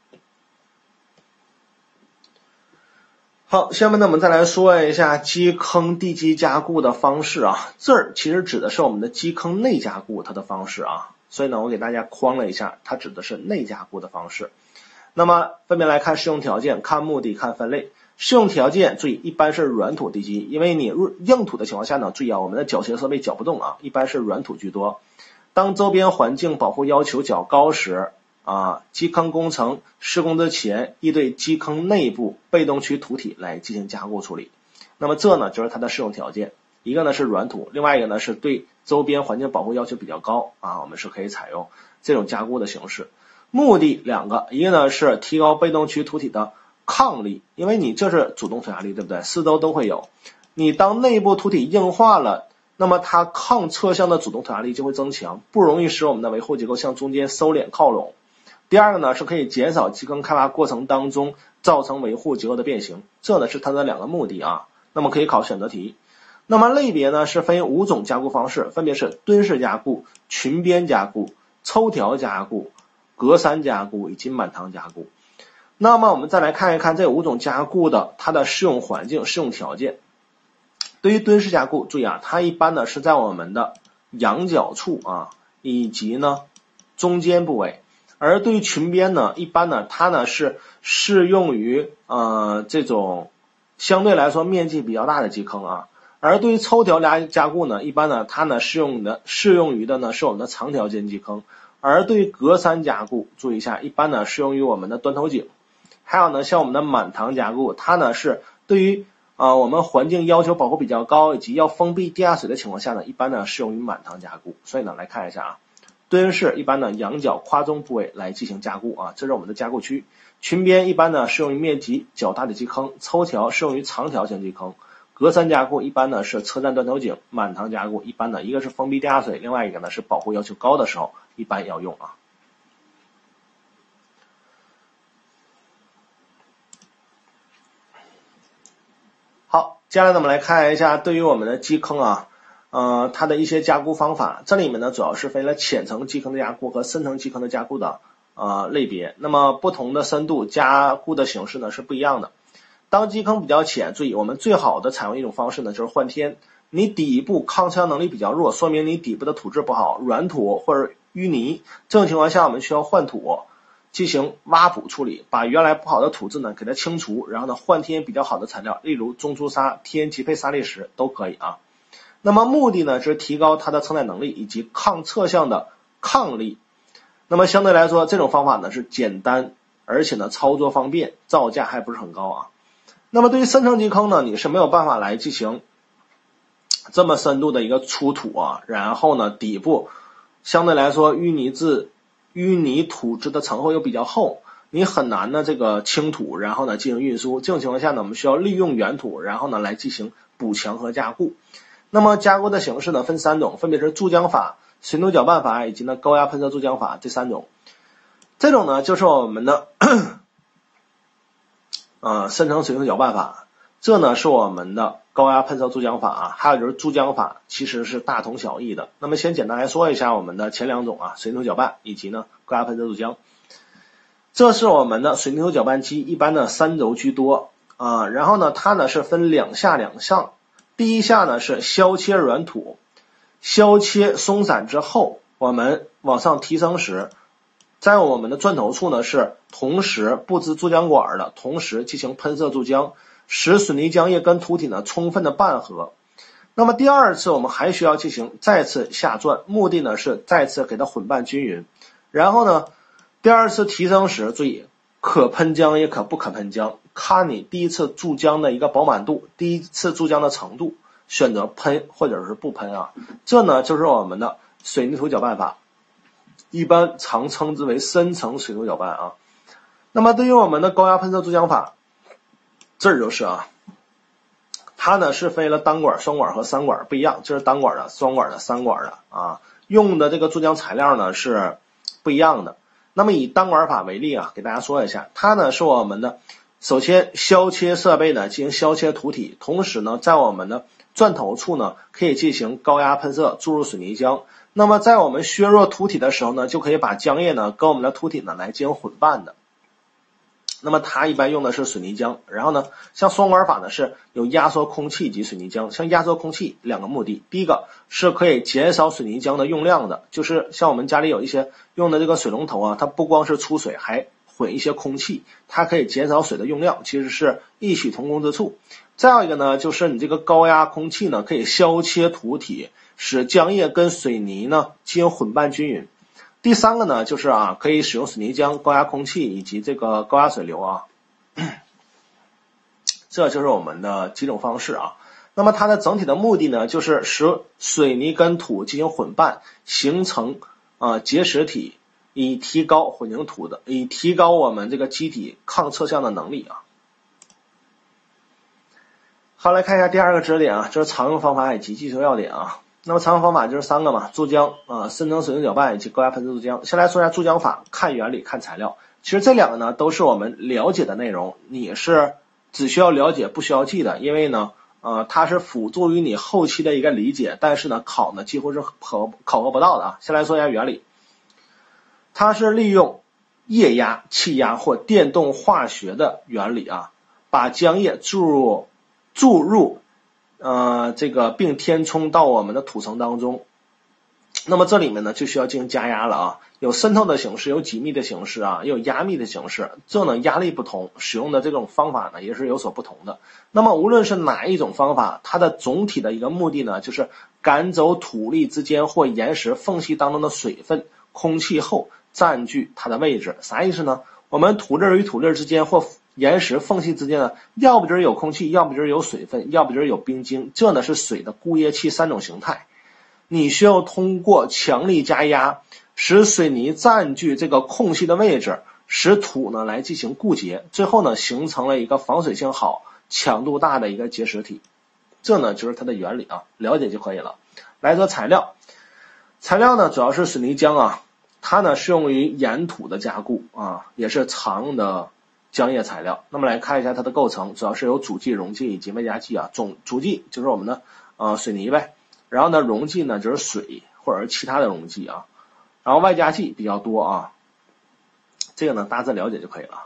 好，下面呢我们再来说一下基坑地基加固的方式啊，这儿其实指的是我们的基坑内加固它的方式啊，所以呢我给大家框了一下，它指的是内加固的方式。那么分别来看适用条件，看目的，看分类。适用条件注意一般是软土地基，因为你硬土的情况下呢，注意啊，我们的绞切设备绞不动啊，一般是软土居多。当周边环境保护要求较高时啊，基坑工程施工之前，宜对基坑内部被动区土体来进行加固处理。那么这呢就是它的适用条件，一个呢是软土，另外一个呢是对周边环境保护要求比较高啊，我们是可以采用这种加固的形式。目的两个，一个呢是提高被动区土体的抗力，因为你这是主动土压力，对不对？四周都会有。你当内部土体硬化了，那么它抗侧向的主动土压力就会增强，不容易使我们的维护结构向中间收敛靠拢。第二个呢是可以减少基坑开发过程当中造成维护结构的变形，这呢是它的两个目的啊。那么可以考选择题。那么类别呢是分五种加固方式，分别是蹲式加固、群边加固、抽条加固、隔山加固以及满堂加固。那么我们再来看一看这五种加固的它的适用环境、适用条件。对于蹲式加固，注意啊，它一般呢是在我们的仰角处啊，以及呢中间部位。而对于群边呢，一般呢它呢是适用于呃这种相对来说面积比较大的基坑啊。而对于抽条加加固呢，一般呢它呢适用的适用于的呢是我们的长条间基坑。而对于隔山加固，注意一下，一般呢适用于我们的端头井。还有呢像我们的满堂加固，它呢是对于呃我们环境要求保护比较高以及要封闭地下水的情况下呢，一般呢适用于满堂加固。所以呢来看一下啊，蹲式一般呢仰角夸中部位来进行加固啊，这是我们的加固区。群边一般呢适用于面积较大的基坑，抽条适用于长条型基坑。隔山加固一般呢是车站端头井，满堂加固一般呢一个是封闭地下水，另外一个呢是保护要求高的时候一般要用啊。好，接下来呢我们来看一下对于我们的基坑啊，呃它的一些加固方法。这里面呢主要是分了浅层基坑的加固和深层基坑的加固的呃类别。那么不同的深度加固的形式呢是不一样的。当基坑比较浅，注意我们最好的采用一种方式呢就是换天。你底部抗侧向能力比较弱，说明你底部的土质不好，软土或者淤泥，这种情况下我们需要换土。 进行挖补处理，把原来不好的土质呢给它清除，然后呢换添比较好的材料，例如中粗砂、天级配砂砾石都可以啊。那么目的呢是提高它的承载能力以及抗侧向的抗力。那么相对来说，这种方法呢是简单，而且呢操作方便，造价还不是很高啊。那么对于深层基坑呢，你是没有办法来进行这么深度的一个出土啊，然后呢底部相对来说淤泥质淤泥土质的层厚又比较厚，你很难呢这个清土，然后呢进行运输。这种情况下呢，我们需要利用原土，然后呢来进行补强和加固。那么加固的形式呢分三种，分别是注浆法、水泥搅拌法以及呢高压喷射注浆法这三种。这种呢就是我们的呃深层水泥搅拌法，这呢是我们的高压喷射注浆法啊，还有就是注浆法，其实是大同小异的。那么先简单来说一下我们的前两种啊，水泥搅拌以及呢高压喷射注浆。这是我们的水泥搅拌机，一般的三轴居多啊，然后呢它呢是分两下两上。第一下呢是削切软土，削切松散之后，我们往上提升时，在我们的钻头处呢是同时布置注浆管的，同时进行喷射注浆，使水泥浆液跟土体呢充分的拌合。那么第二次我们还需要进行再次下钻，目的呢是再次给它混拌均匀。然后呢第二次提升时，注意可喷浆也可不可喷浆，看你第一次注浆的一个饱满度，第一次注浆的程度，选择喷或者是不喷啊。这呢就是我们的水泥土搅拌法，一般常称之为深层水泥搅拌啊。那么对于我们的高压喷射注浆法，这就是啊，它呢是分了单管、双管和三管不一样，这是单管的、双管的、三管的啊，用的这个注浆材料呢是不一样的。那么以单管法为例啊，给大家说一下，它呢是我们的首先削切设备呢进行削切土体，同时呢在我们的钻头处呢可以进行高压喷射注入水泥浆。那么在我们削弱土体的时候呢，就可以把浆液呢跟我们的土体呢来进行混拌的。那么它一般用的是水泥浆，然后呢像双管法呢是有压缩空气及水泥浆。像压缩空气两个目的，第一个是可以减少水泥浆的用量的，就是像我们家里有一些用的这个水龙头啊，它不光是出水还混一些空气，它可以减少水的用量，其实是异曲同工之处。再有一个呢就是你这个高压空气呢可以削切土体，使浆液跟水泥呢进行混拌均匀。第三个呢就是啊可以使用水泥浆、高压空气以及这个高压水流啊，这就是我们的几种方式啊。那么它的整体的目的呢就是使水泥跟土进行混拌，形成啊结实体，以提高混凝土的以提高我们这个基体抗侧向的能力啊。好，来看一下第二个知识点啊，这是常用方法以及技术要点啊。那么常用方法就是三个嘛，注浆啊、深层水泥搅拌以及高压喷射注浆。先来说一下注浆法，看原理看材料。其实这两个呢都是我们了解的内容，你是只需要了解不需要记的，因为呢呃它是辅助于你后期的一个理解，但是呢考呢几乎是考考核不到的啊。先来说一下原理，它是利用液压、气压或电动化学的原理啊，把浆液注入注入呃，这个并填充到我们的土层当中。那么这里面呢就需要进行加压了啊，有渗透的形式，有紧密的形式啊，也有压密的形式。这呢压力不同，使用的这种方法呢也是有所不同的。那么无论是哪一种方法，它的总体的一个目的呢，就是赶走土粒之间或岩石缝隙当中的水分、空气后占据它的位置。啥意思呢？我们土粒与土粒之间或岩石缝隙之间呢，要不就是有空气，要不就是有水分，要不就是有冰晶，这呢是水的固液气三种形态。你需要通过强力加压，使水泥占据这个空隙的位置，使土呢来进行固结，最后呢形成了一个防水性好、强度大的一个结实体。这呢就是它的原理啊，了解就可以了。来说材料，材料呢主要是水泥浆啊，它呢适用于岩土的加固啊，也是常用的浆液材料。那么来看一下它的构成，主要是有主剂、溶剂以及外加剂啊。总主剂就是我们的呃水泥呗，然后呢溶剂呢就是水或者是其他的溶剂啊，然后外加剂比较多啊，这个呢大致了解就可以了。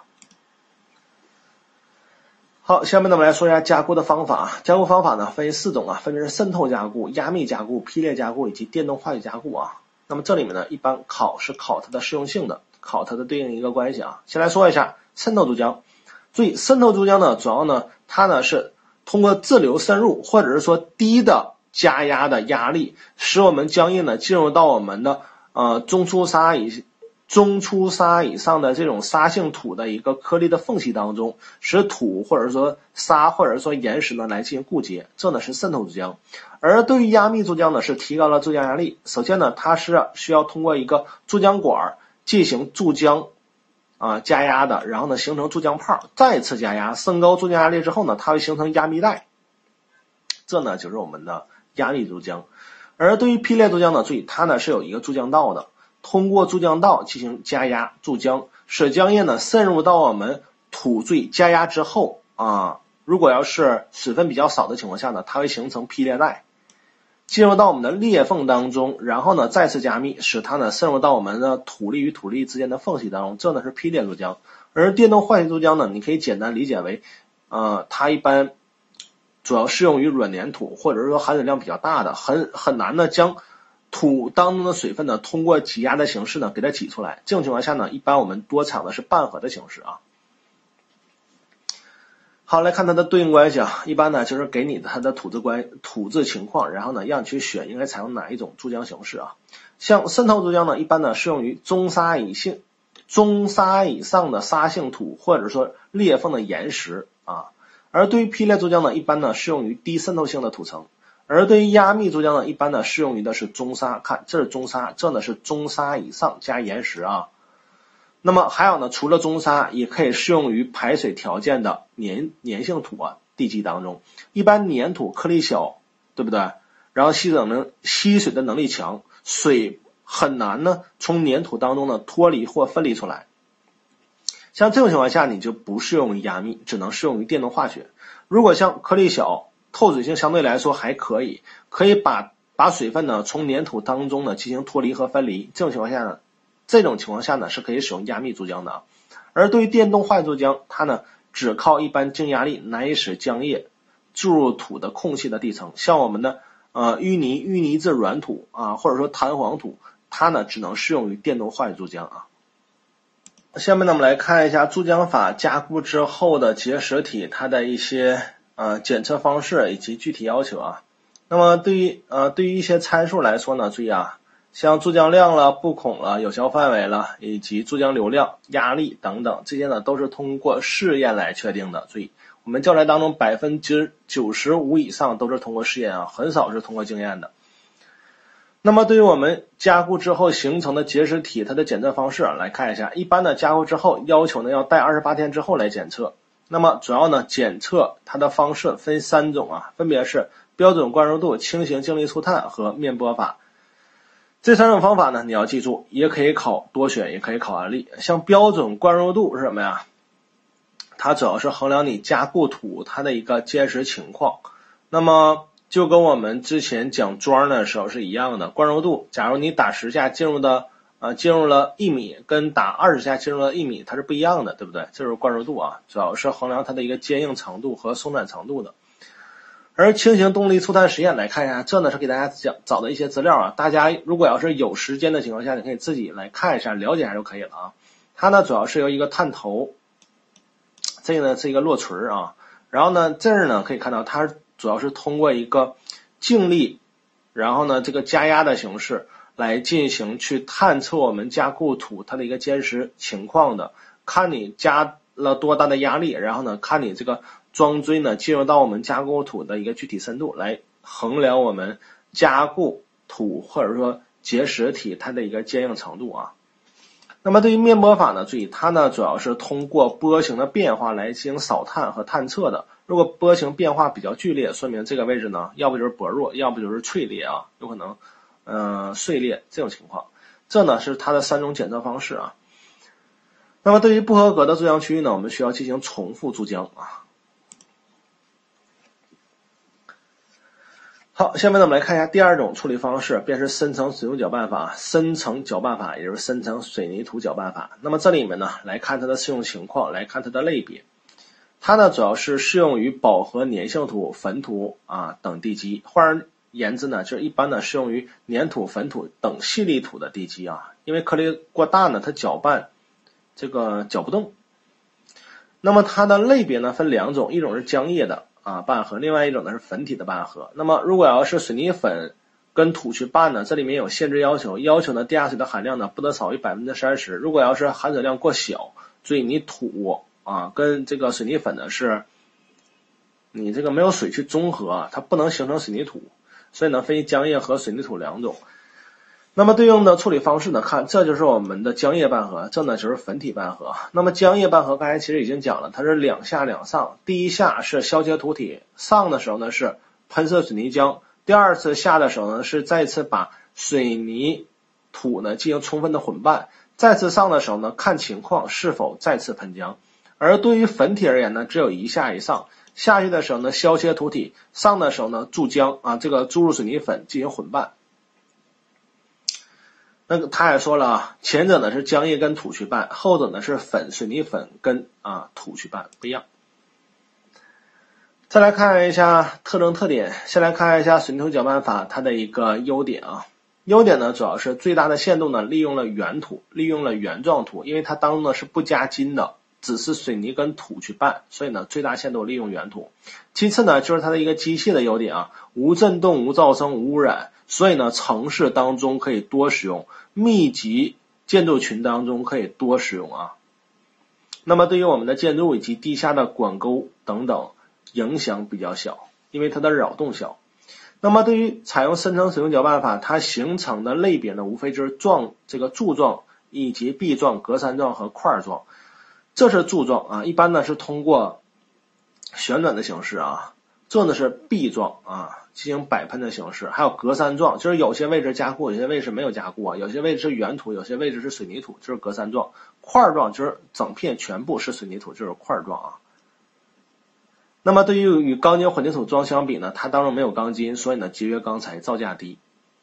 好，下面呢我们来说一下加固的方法。加固方法呢分为四种啊，分别是渗透加固、压密加固、劈裂加固以及电动化学加固啊。那么这里面呢一般考是考它的适用性的， 考它的对应一个关系啊。先来说一下渗透注浆。注意渗透注浆呢，主要呢它呢是通过自流渗入，或者是说低的加压的压力，使我们浆液呢进入到我们的呃中粗砂以中粗砂以上的这种砂性土的一个颗粒的缝隙当中，使土或者说砂或者说岩石呢来进行固结，这呢是渗透注浆。而对于压密注浆呢，是提高了注浆压力。首先呢，它是需要通过一个注浆管进行注浆啊加压的，然后呢形成注浆泡，再次加压升高注浆压力之后呢，它会形成压密带，这呢就是我们的压密注浆。而对于劈裂注浆呢，注意它呢是有一个注浆道的，通过注浆道进行加压注浆，使浆液呢渗入到我们土最加压之后啊，如果要是水分比较少的情况下呢，它会形成劈裂带，进入到我们的裂缝当中，然后呢再次加密，使它呢渗入到我们的土粒与土粒之间的缝隙当中，这呢是劈裂注浆。而电动化学注浆呢，你可以简单理解为呃，它一般主要适用于软粘土，或者是说含水量比较大的，很很难的将土当中的水分呢通过挤压的形式呢给它挤出来，这种情况下呢，一般我们多采用的是半合的形式啊。好，来看它的对应关系啊，一般呢就是给你它的土质关土质情况，然后呢让你去选应该采用哪一种注浆形式啊。像渗透注浆呢，一般呢适用于中砂以性中砂以上的砂性土，或者说裂缝的岩石啊。而对于劈裂注浆呢，一般呢适用于低渗透性的土层。而对于压密注浆呢，一般呢适用于的是中砂，看这是中砂，这呢是中砂以上加岩石啊。那么还有呢，除了中砂，也可以适用于排水条件的粘粘性土啊地基当中。一般粘土颗粒小，对不对？然后吸水能吸水的能力强，水很难呢从粘土当中呢脱离或分离出来。像这种情况下，你就不适用于压密，只能适用于电动化学。如果像颗粒小，透水性相对来说还可以，可以把把水分呢从粘土当中呢进行脱离和分离。这种情况下呢，这种情况下呢是可以使用压密注浆的。而对于电动化学注浆，它呢只靠一般静压力难以使浆液注入土的空隙的地层，像我们的呃淤泥、淤泥质软土啊，或者说弹簧土，它呢只能适用于电动化学注浆啊。下面呢我们来看一下注浆法加固之后的结实体它的一些呃检测方式以及具体要求啊。那么对于呃对于一些参数来说呢，注意啊，像注浆量了、布孔了、有效范围了，以及注浆流量、压力等等，这些呢都是通过试验来确定的。注意，我们教材当中百分之九十五以上都是通过试验啊，很少是通过经验的。那么对于我们加固之后形成的结实体，它的检测方式来看一下。一般的加固之后要求呢要待二十八天之后来检测。那么主要呢检测它的方式分三种啊，分别是标准灌入度、轻型静力粗探和面波法。这三种方法呢你要记住，也可以考多选，也可以考案例。像标准灌入度是什么呀？它主要是衡量你加固土它的一个结实情况。那么就跟我们之前讲桩的时候是一样的，灌入度，假如你打十下进入的呃进入了一米，跟打二十下进入了一米，它是不一样的，对不对？这就是灌入度啊，主要是衡量它的一个坚硬程度和松软程度的。而轻型动力粗探实验来看一下，这呢是给大家讲找的一些资料啊，大家如果要是有时间的情况下，你可以自己来看一下，了解一下就可以了啊。它呢主要是由一个探头，这个呢是一个落锤啊，然后呢这儿呢可以看到它主要是通过一个静力，然后呢这个加压的形式来进行去探测我们加固土它的一个坚实情况的，看你加了多大的压力，然后呢看你这个桩锥呢进入到我们加固土的一个具体深度，来衡量我们加固土或者说结实体它的一个坚硬程度啊。那么对于面波法呢，注意它呢主要是通过波形的变化来进行扫探和探测的。如果波形变化比较剧烈，说明这个位置呢要不就是薄弱，要不就是脆裂啊，有可能呃碎裂这种情况。这呢是它的三种检测方式啊。那么对于不合格的注浆区域呢，我们需要进行重复注浆啊。好，下面呢我们来看一下第二种处理方式，便是深层水泥搅拌法。深层搅拌法也就是深层水泥土搅拌法。那么这里面呢来看它的适用情况，来看它的类别。它呢主要是适用于饱和粘性土、粉土啊等地基，换而言之呢，就是一般呢适用于粘土、粉土等细粒土的地基啊。因为颗粒过大呢，它搅拌这个搅不动。那么它的类别呢分两种，一种是浆液的啊拌合，另外一种呢是粉体的拌合。那么如果要是水泥粉跟土去拌呢，这里面有限制要求，要求呢地下水的含量呢不得少于 百分之三十， 如果要是含水量过小，所以你土啊跟这个水泥粉呢是你这个没有水去中和，它不能形成水泥土，所以呢分浆液和水泥土两种。那么对应的处理方式呢，看这就是我们的浆液拌合，这呢就是粉体拌合。那么浆液拌合刚才其实已经讲了，它是两下两上，第一下是消切土体，上的时候呢是喷射水泥浆，第二次下的时候呢是再次把水泥土呢进行充分的混拌，再次上的时候呢看情况是否再次喷浆。而对于粉体而言呢，只有一下一上，下去的时候呢消切土体，上的时候呢注浆啊这个注入水泥粉进行混拌。那个他也说了啊，前者呢是浆液跟土去拌，后者呢是粉水泥粉跟啊土去拌，不一样。再来看一下特征特点，先来看一下水泥土搅拌法它的一个优点啊。优点呢主要是最大的限度呢利用了原土，利用了原状土，因为它当中呢是不加筋的，只是水泥跟土去拌，所以呢最大限度利用原土。其次呢就是它的一个机械的优点啊，无震动、无噪声、无污染，所以呢城市当中可以多使用，密集建筑群当中可以多使用啊。那么对于我们的建筑以及地下的管沟等等影响比较小，因为它的扰动小。那么对于采用深层水泥搅拌法，它形成的类别呢无非就是状这个柱状以及壁状、格栅状和块状。这是柱状啊，一般呢是通过旋转的形式啊，这呢是壁状啊，进行摆喷的形式，还有格栅状，就是有些位置加固，有些位置没有加固啊，有些位置是原土，有些位置是水泥土，就是格栅状。块状就是整片全部是水泥土，就是块状啊。那么对于与钢筋混凝土桩相比呢，它当中没有钢筋，所以呢节约钢材，造价低。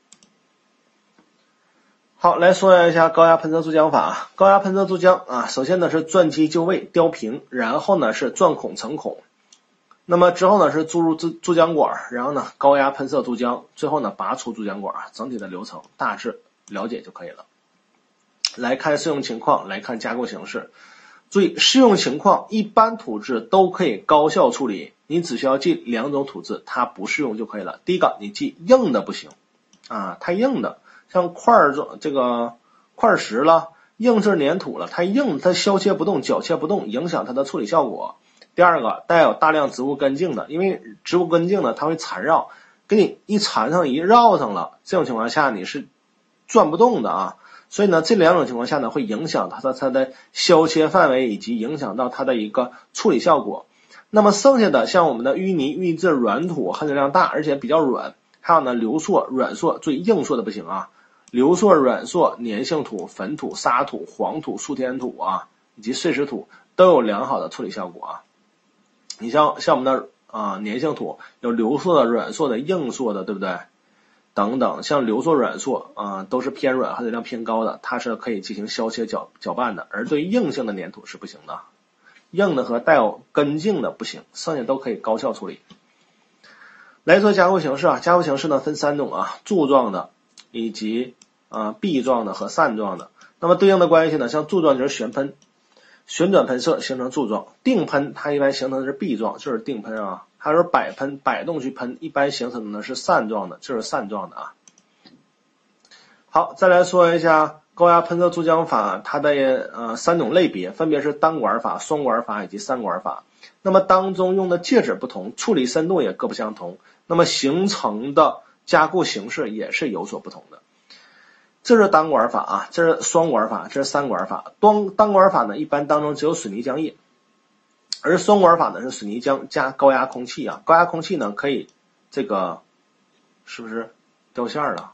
好，来说一下高压喷射注浆法。高压喷射注浆啊，首先呢是钻基就位雕平，然后呢是钻孔成孔，那么之后呢是注入注注浆管，然后呢高压喷射注浆，最后呢拔出注浆管，整体的流程大致了解就可以了。来看适用情况，来看加固形式。注意适用情况，一般土质都可以高效处理，你只需要记两种土质，它不适用就可以了。第一个，你记硬的不行啊，太硬的，像块状这个块石了，硬质粘土了，太硬，它削切不动，绞切不动，影响它的处理效果。第二个，带有大量植物根茎的，因为植物根茎呢，它会缠绕，给你一缠上一绕上了，这种情况下你是转不动的啊。所以呢，这两种情况下呢，会影响它的它的削切范围，以及影响到它的一个处理效果。那么剩下的像我们的淤泥、淤泥质软土，含水量大，而且比较软，还有呢流塑、软塑，最硬塑的不行啊。流塑、软塑、粘性土、粉土、沙土、黄土、素填土啊，以及碎石土都有良好的处理效果啊。你像像我们的啊粘性土，有流塑的、软塑的、硬塑的，对不对？等等，像流塑、软塑啊、呃，都是偏软、含水量偏高的，它是可以进行削切搅搅拌的。而对硬性的粘土是不行的，硬的和带有根茎的不行，剩下都可以高效处理。来说加固形式啊，加固形式呢分三种啊，柱状的以及啊、呃、壁状的和扇状的。那么对应的关系呢，像柱状就是旋喷，旋转喷射形成柱状，定喷它一般形成的是壁状，就是定喷啊。还有摆喷，摆动去喷，一般形成的呢是扇状的，就是扇状的啊。好，再来说一下高压喷射注浆法，它的呃三种类别，分别是单管法、双管法以及三管法。那么当中用的介质不同，处理深度也各不相同，那么形成的加固形式也是有所不同的。这是单管法啊，这是双管法，这是三管法。单单管法呢，一般当中只有水泥浆液。而双管法呢是水泥浆加高压空气啊，高压空气呢可以这个是不是掉线了？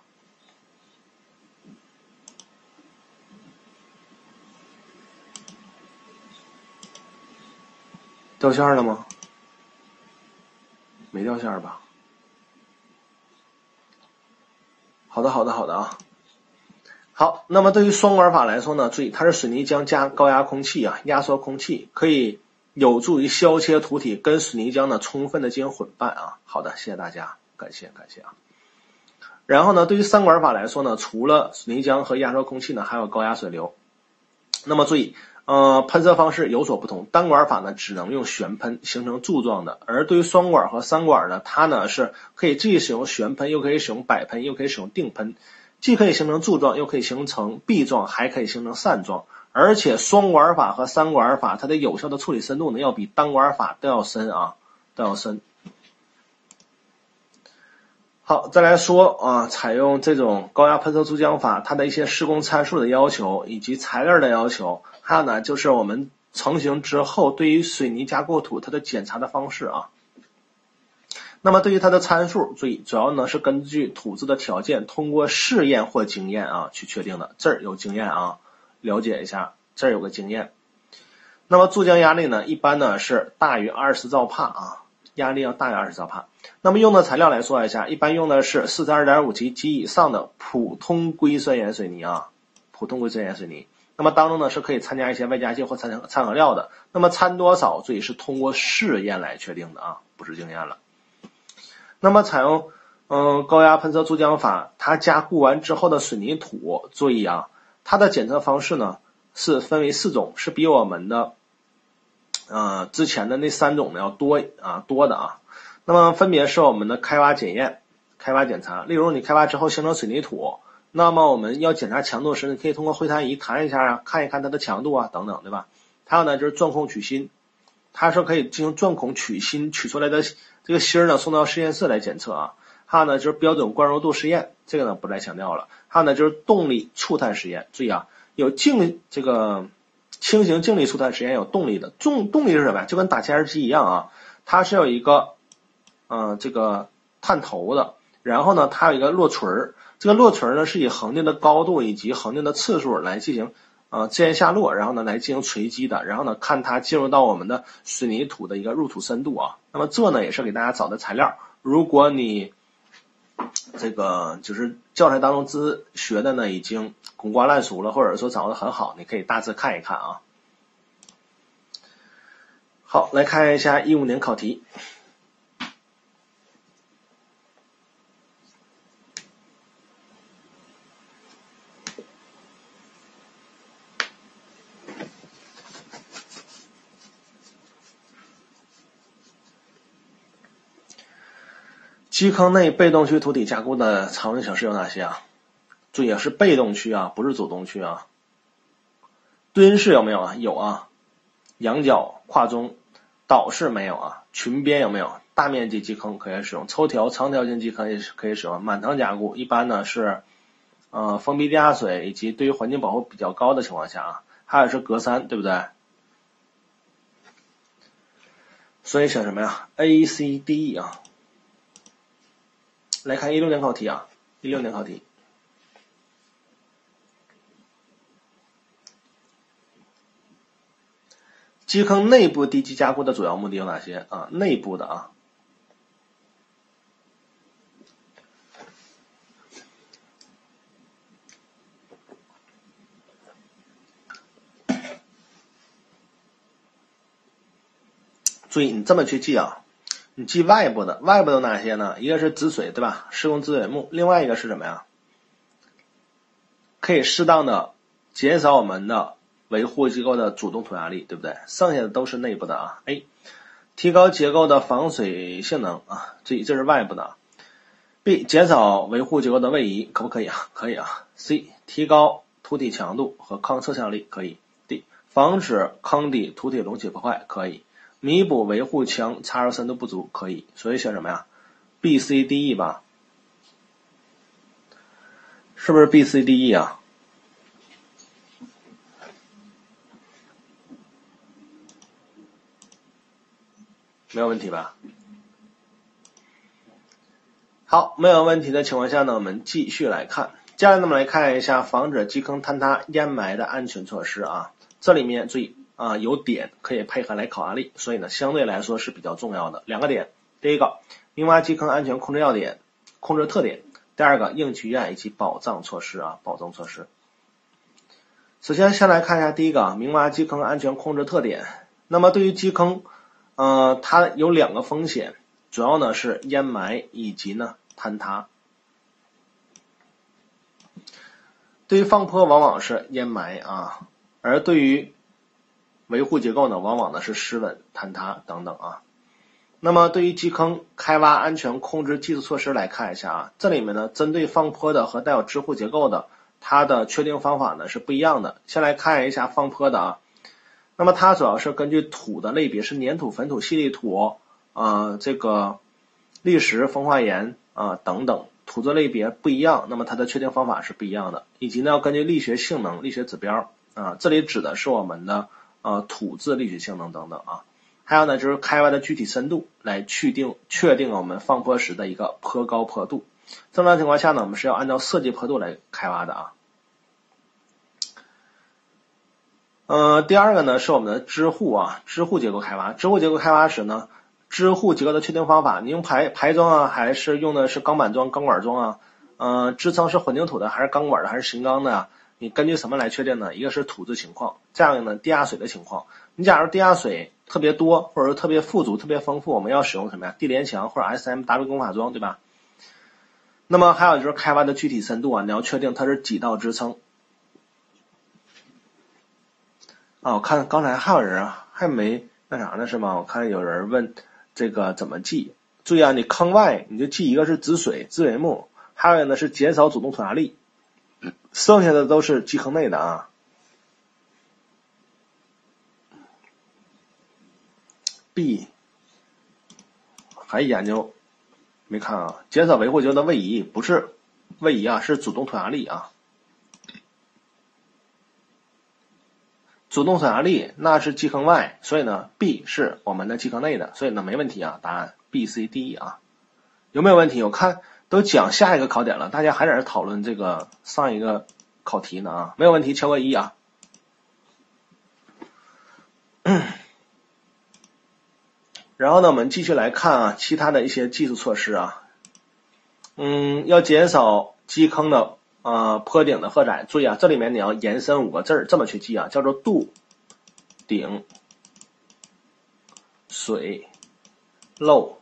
掉线了吗？没掉线吧？好的好的好的啊。好，那么对于双管法来说呢，注意它是水泥浆加高压空气啊，压缩空气可以有助于削切土体跟水泥浆呢充分的进行混拌啊。好的，谢谢大家，感谢感谢啊。然后呢，对于三管法来说呢，除了水泥浆和压缩空气呢，还有高压水流。那么注意， 呃，喷射方式有所不同，单管法呢只能用旋喷形成柱状的，而对于双管和三管呢，它呢是可以既使用旋喷，又可以使用摆喷，又可以使用定喷，既可以形成柱状，又可以形成臂状，还可以形成扇状。而且双管法和三管法它的有效的处理深度呢，要比单管法都要深啊，都要深。好，再来说啊，采用这种高压喷射注浆法，它的一些施工参数的要求，以及材料的要求，还有呢，就是我们成型之后对于水泥加固土它的检查的方式啊。那么对于它的参数，注意主要呢是根据土质的条件，通过试验或经验啊去确定的。这儿有经验啊，了解一下，这儿有个经验。那么注浆压力呢，一般呢是大于二十兆帕啊，压力要大于二十兆帕。那么用的材料来说一下，一般用的是 四十二点五 级及以上的普通硅酸盐水泥啊，普通硅酸盐水泥。那么当中呢是可以参加一些外加剂或参参合料的。那么参多少，注意是通过试验来确定的啊，不是经验了。那么采用嗯高压喷射注浆法，它加固完之后的水泥土，注意啊，它的检测方式呢是分为四种，是比我们的呃之前的那三种呢要多啊多的啊。那么分别是我们的开挖检验、开挖检查。例如你开挖之后形成水泥土，那么我们要检查强度时，你可以通过会谈仪弹一下啊，看一看它的强度啊等等，对吧？还有呢就是钻孔取芯，它是可以进行钻孔取芯，取出来的这个芯呢送到实验室来检测啊。还有呢就是标准灌入度实验，这个呢不再强调了。还有呢就是动力触探实验，注意啊，有静这个轻型静力触探实验，有动力的。动动力是什么呀？就跟打切割机一样啊，它是有一个嗯、呃，这个探头的，然后呢，它有一个落锤儿，这个落锤儿呢是以恒定的高度以及恒定的次数来进行呃自然下落，然后呢来进行锤击的，然后呢看它进入到我们的水泥土的一个入土深度啊。那么这呢也是给大家找的材料，如果你这个就是教材当中自学的呢已经滚瓜烂熟了，或者说掌握的很好，你可以大致看一看啊。好，来看一下一五年考题。基坑内被动区土体加固的常用形式有哪些啊？注意是被动区啊，不是主动区啊。墩式有没有啊？有啊。仰角、跨中、岛式没有啊。群边有没有？大面积基坑可以使用，抽条、长条形基坑也是可以使用。满塘加固一般呢是呃封闭地下水以及对于环境保护比较高的情况下啊，还有是隔山，对不对？所以选什么呀 ？A C D E 啊。来看一六年考题啊，一六年考题。基坑内部地基加固的主要目的有哪些啊？内部的啊，注意你这么去记啊，你记外部的，外部有哪些呢？一个是止水，对吧？施工支水木，另外一个是什么呀？可以适当的减少我们的维护机构的主动土压力，对不对？剩下的都是内部的啊。A， 提高结构的防水性能啊，注意这是外部的。B， 减少维护结构的位移，可不可以啊？可以啊。C， 提高土体强度和抗侧向力，可以。D， 防止坑底土体隆起破坏，可以。弥补维护墙插入深度不足，可以。所以选什么呀 ？B C D E 吧，是不是 B C D E 啊？没有问题吧？好，没有问题的情况下呢，我们继续来看。接下来呢，我们来看一下防止基坑坍塌淹埋的安全措施啊。这里面注意啊，有点可以配合来考压力，所以呢，相对来说是比较重要的两个点。第一个，明挖基坑安全控制要点、控制特点；第二个，应急预案以及保障措施啊，保障措施。首先，先来看一下第一个明挖基坑安全控制特点。那么对于基坑，呃，它有两个风险。主要呢是淹埋以及呢坍塌。对于放坡往往是淹埋啊，而对于维护结构呢，往往呢是失稳、坍塌等等啊。那么对于基坑开挖安全控制技术措施来看一下啊，这里面呢，针对放坡的和带有支护结构的，它的确定方法呢是不一样的。先来看一下放坡的啊，那么它主要是根据土的类别是粘土、粉土、细粒土，呃，这个砾石、风化岩啊、呃、等等，土质类别不一样，那么它的确定方法是不一样的，以及呢要根据力学性能、力学指标啊、呃，这里指的是我们的呃土质力学性能等等啊。还有呢，就是开挖的具体深度来确定确定我们放坡时的一个坡高坡度。正常情况下呢，我们是要按照设计坡度来开挖的啊。呃，第二个呢是我们的支护啊，支护结构开挖。支护结构开挖时呢，支护结构的确定方法，你用排排桩啊，还是用的是钢板桩、钢管桩啊？呃，支撑是混凝土的，还是钢管的，还是型钢的啊？你根据什么来确定呢？一个是土质情况，这样呢地下水的情况。你假如地下水特别多，或者说特别富足、特别丰富，我们要使用什么呀？地连墙或者 S M W 工法桩，对吧？那么还有就是开挖的具体深度啊，你要确定它是几道支撑。啊，我看刚才还有人啊，还没那啥呢是吗？我看有人问这个怎么记，注意啊，你坑外你就记一个是止水、止尾木，还有一个呢是减少主动推压力，剩下的都是基坑内的啊。B 还研究没看啊？减少维护结构的位移不是位移啊，是主动推压力啊。主动推压力那是基坑外，所以呢 B 是我们的基坑内的，所以呢没问题啊，答案 B C D 啊。有没有问题？我看都讲下一个考点了，大家还在这讨论这个上一个考题呢啊，没有问题，敲个一啊。然后呢，我们继续来看啊，其他的一些技术措施啊，嗯，要减少基坑的呃坡顶的荷载。注意啊，这里面你要延伸五个字儿，这么去记啊，叫做度、顶、水、漏、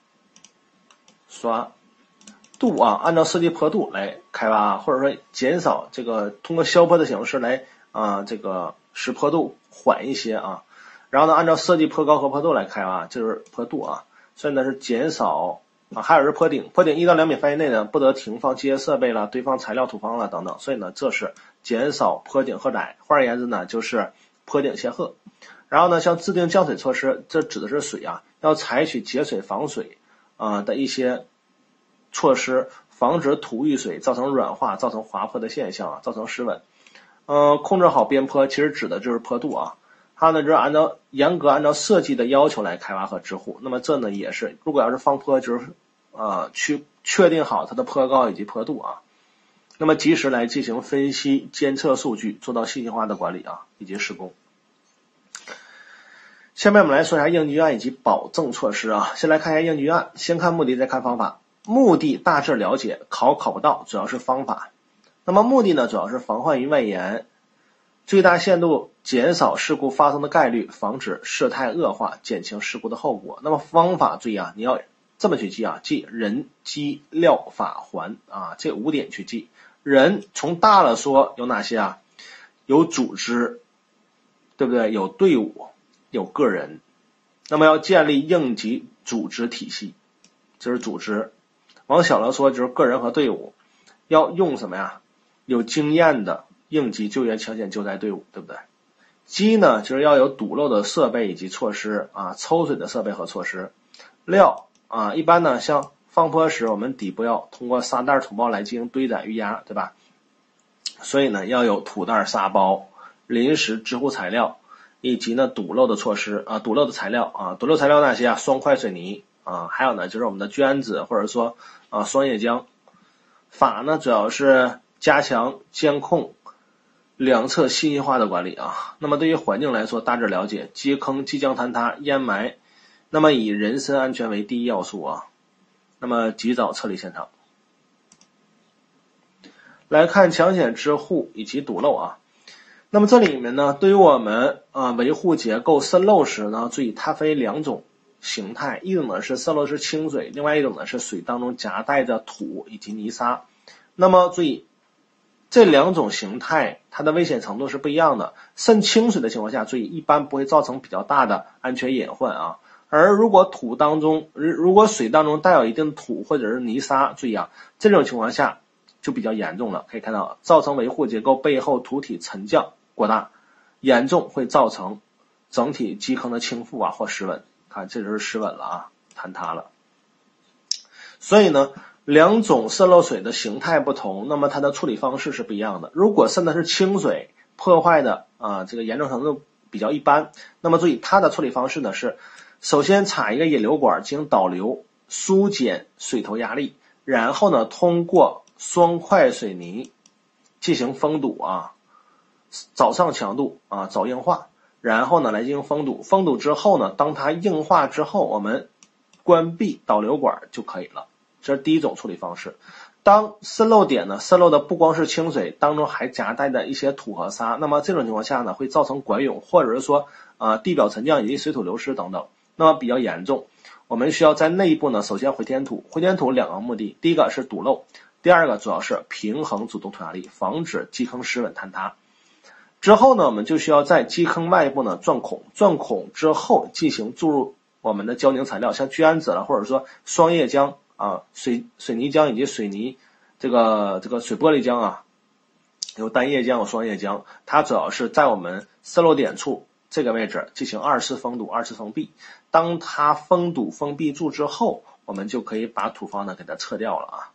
刷。度啊，按照设计坡度来开挖，或者说减少这个通过削坡的形式来啊、呃，这个使坡度缓一些啊。然后呢，按照设计坡高和坡度来开挖，就是坡度啊。所以呢是减少啊，还有是坡顶，坡顶一到两米范围内呢不得停放机械设备了、堆放材料、土方了等等。所以呢，这是减少坡顶荷载。换而言之呢，就是坡顶卸荷。然后呢，像制定降水措施，这指的是水啊，要采取节水防水啊、呃、的一些措施，防止土遇水造成软化、造成滑坡的现象啊，造成失稳。呃，控制好边坡，其实指的就是坡度啊。还有呢，就是按照严格按照设计的要求来开挖和支护。那么这呢也是，如果要是放坡，就是呃去确定好它的坡高以及坡度啊。那么及时来进行分析、监测数据，做到信息化的管理啊以及施工。下面我们来说一下应急预案以及保证措施啊。先来看一下应急预案，先看目的再看方法。目的大致了解，考考不到，主要是方法。那么目的呢，主要是防患于外延，最大限度减少事故发生的概率，防止事态恶化，减轻事故的后果。那么方法注意啊，你要这么去记啊，记人、机、料、法、环啊，这五点去记。人从大了说有哪些啊？有组织，对不对？有队伍，有个人。那么要建立应急组织体系，这是组织。往小了说就是个人和队伍，要用什么呀？有经验的应急救援抢险救灾队伍，对不对？机呢，就是要有堵漏的设备以及措施啊，抽水的设备和措施。料啊，一般呢，像放坡时，我们底部要通过沙袋土包来进行堆载预压，对吧？所以呢，要有土袋、沙包、临时支护材料，以及呢堵漏的措施啊，堵漏的材料啊，堵漏材料那些啊，双块水泥啊，还有呢就是我们的绢子或者说啊双叶浆。法呢，主要是加强监控两侧信息化的管理啊。那么对于环境来说，大致了解基坑、即将坍塌、淹埋，那么以人身安全为第一要素啊。那么及早撤离现场。来看抢险支护以及堵漏啊。那么这里面呢，对于我们啊维护结构渗漏时呢，注意它分两种形态，一种呢是渗漏是清水，另外一种呢是水当中夹带着土以及泥沙。那么注意这两种形态它的危险程度是不一样的。渗清水的情况下，注意一般不会造成比较大的安全隐患啊。而如果土当中，如果水当中带有一定土或者是泥沙，注意啊，这种情况下就比较严重了。可以看到，造成维护结构背后土体沉降过大，严重会造成整体基坑的倾覆啊或失稳。看，这就是失稳了啊，坍塌了。所以呢，两种渗漏水的形态不同，那么它的处理方式是不一样的。如果渗的是清水，破坏的啊这个严重程度比较一般，那么注意它的处理方式呢是，首先插一个引流管进行导流，疏解水头压力，然后呢通过双块水泥进行封堵啊，早上强度啊早硬化，然后呢来进行封堵，封堵之后呢，当它硬化之后，我们关闭导流管就可以了。这是第一种处理方式。当渗漏点呢，渗漏的不光是清水，当中还夹带的一些土和沙，那么这种情况下呢，会造成管涌，或者是说呃地表沉降以及水土流失等等，那么比较严重。我们需要在内部呢，首先回填土，回填土两个目的，第一个是堵漏，第二个主要是平衡主动土压力，防止基坑失稳坍塌。之后呢，我们就需要在基坑外部呢钻孔，钻孔之后进行注入我们的胶凝材料，像聚氨酯了，或者说双叶浆啊，水水泥浆以及水泥这个这个水玻璃浆啊，有单叶浆有双叶浆，它主要是在我们渗漏点处这个位置进行二次封堵、二次封闭。当它封堵封闭住之后，我们就可以把土方呢给它撤掉了啊。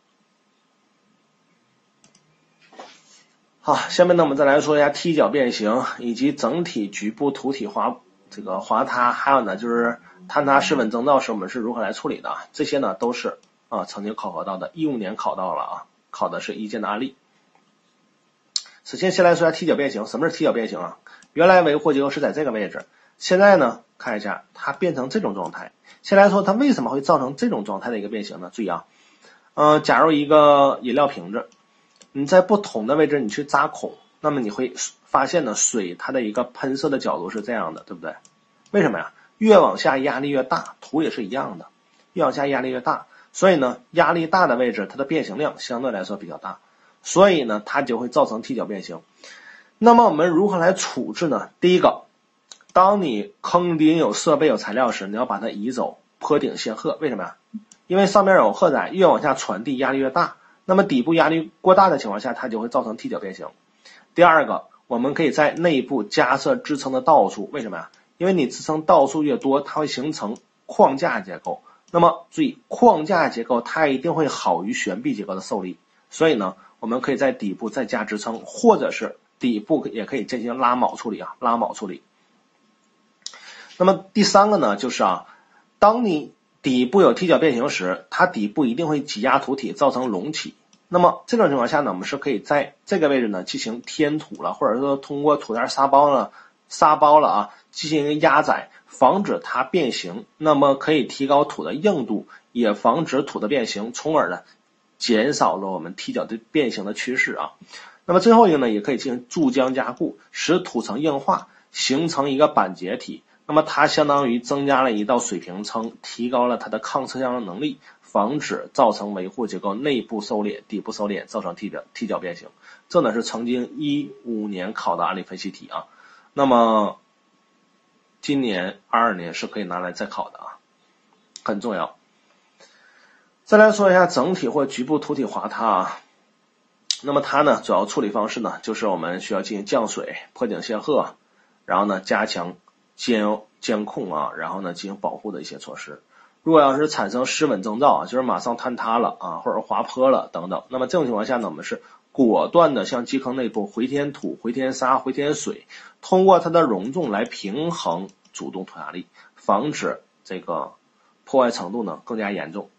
好，下面呢我们再来说一下踢脚变形以及整体局部土体滑这个滑塌，还有呢就是坍塌失稳征兆时我们是如何来处理的，这些呢都是啊曾经考核到的，一五年考到了啊，考的是一件的案例。首先先来说一下踢脚变形，什么是踢脚变形啊？原来维护结构是在这个位置，现在呢看一下它变成这种状态。先来说它为什么会造成这种状态的一个变形呢？注意啊，呃，假如一个饮料瓶子，你在不同的位置你去扎孔，那么你会发现呢，水它的一个喷射的角度是这样的，对不对？为什么呀？越往下压力越大，土也是一样的，越往下压力越大，所以呢，压力大的位置它的变形量相对来说比较大，所以呢，它就会造成踢脚变形。那么我们如何来处置呢？第一个，当你坑底有设备有材料时，你要把它移走，坡顶卸荷。为什么呀？因为上面有荷载，越往下传递压力越大，那么底部压力过大的情况下，它就会造成踢脚变形。第二个，我们可以在内部加设支撑的道数。为什么呀？因为你支撑道数越多，它会形成框架结构。那么注意，框架结构它一定会好于悬臂结构的受力，所以呢，我们可以在底部再加支撑，或者是底部也可以进行拉铆处理啊，拉铆处理。那么第三个呢，就是啊，当你底部有踢脚变形时，它底部一定会挤压土体，造成隆起。那么这种情况下呢，我们是可以在这个位置呢进行填土了，或者说通过土袋沙包了、沙包了啊，进行一个压载，防止它变形。那么可以提高土的硬度，也防止土的变形，从而呢减少了我们踢脚的变形的趋势啊。那么最后一个呢，也可以进行注浆加固，使土层硬化，形成一个板结体。那么它相当于增加了一道水平层，提高了它的抗侧向能力，防止造成维护结构内部收敛、底部收敛，造成踢脚踢脚变形。这呢是曾经一五年考的案例分析题啊。那么今年二二年是可以拿来再考的啊，很重要。再来说一下整体或局部土体滑塌啊。那么它呢主要处理方式呢，就是我们需要进行降水、坡顶卸荷，然后呢加强监监控啊，然后呢进行保护的一些措施。如果要是产生失稳征兆啊，就是马上坍塌了啊，或者滑坡了等等，那么这种情况下呢，我们是果断的向基坑内部回填土、回填沙、回填水，通过它的容重来平衡主动土压力，防止这个破坏程度呢更加严重。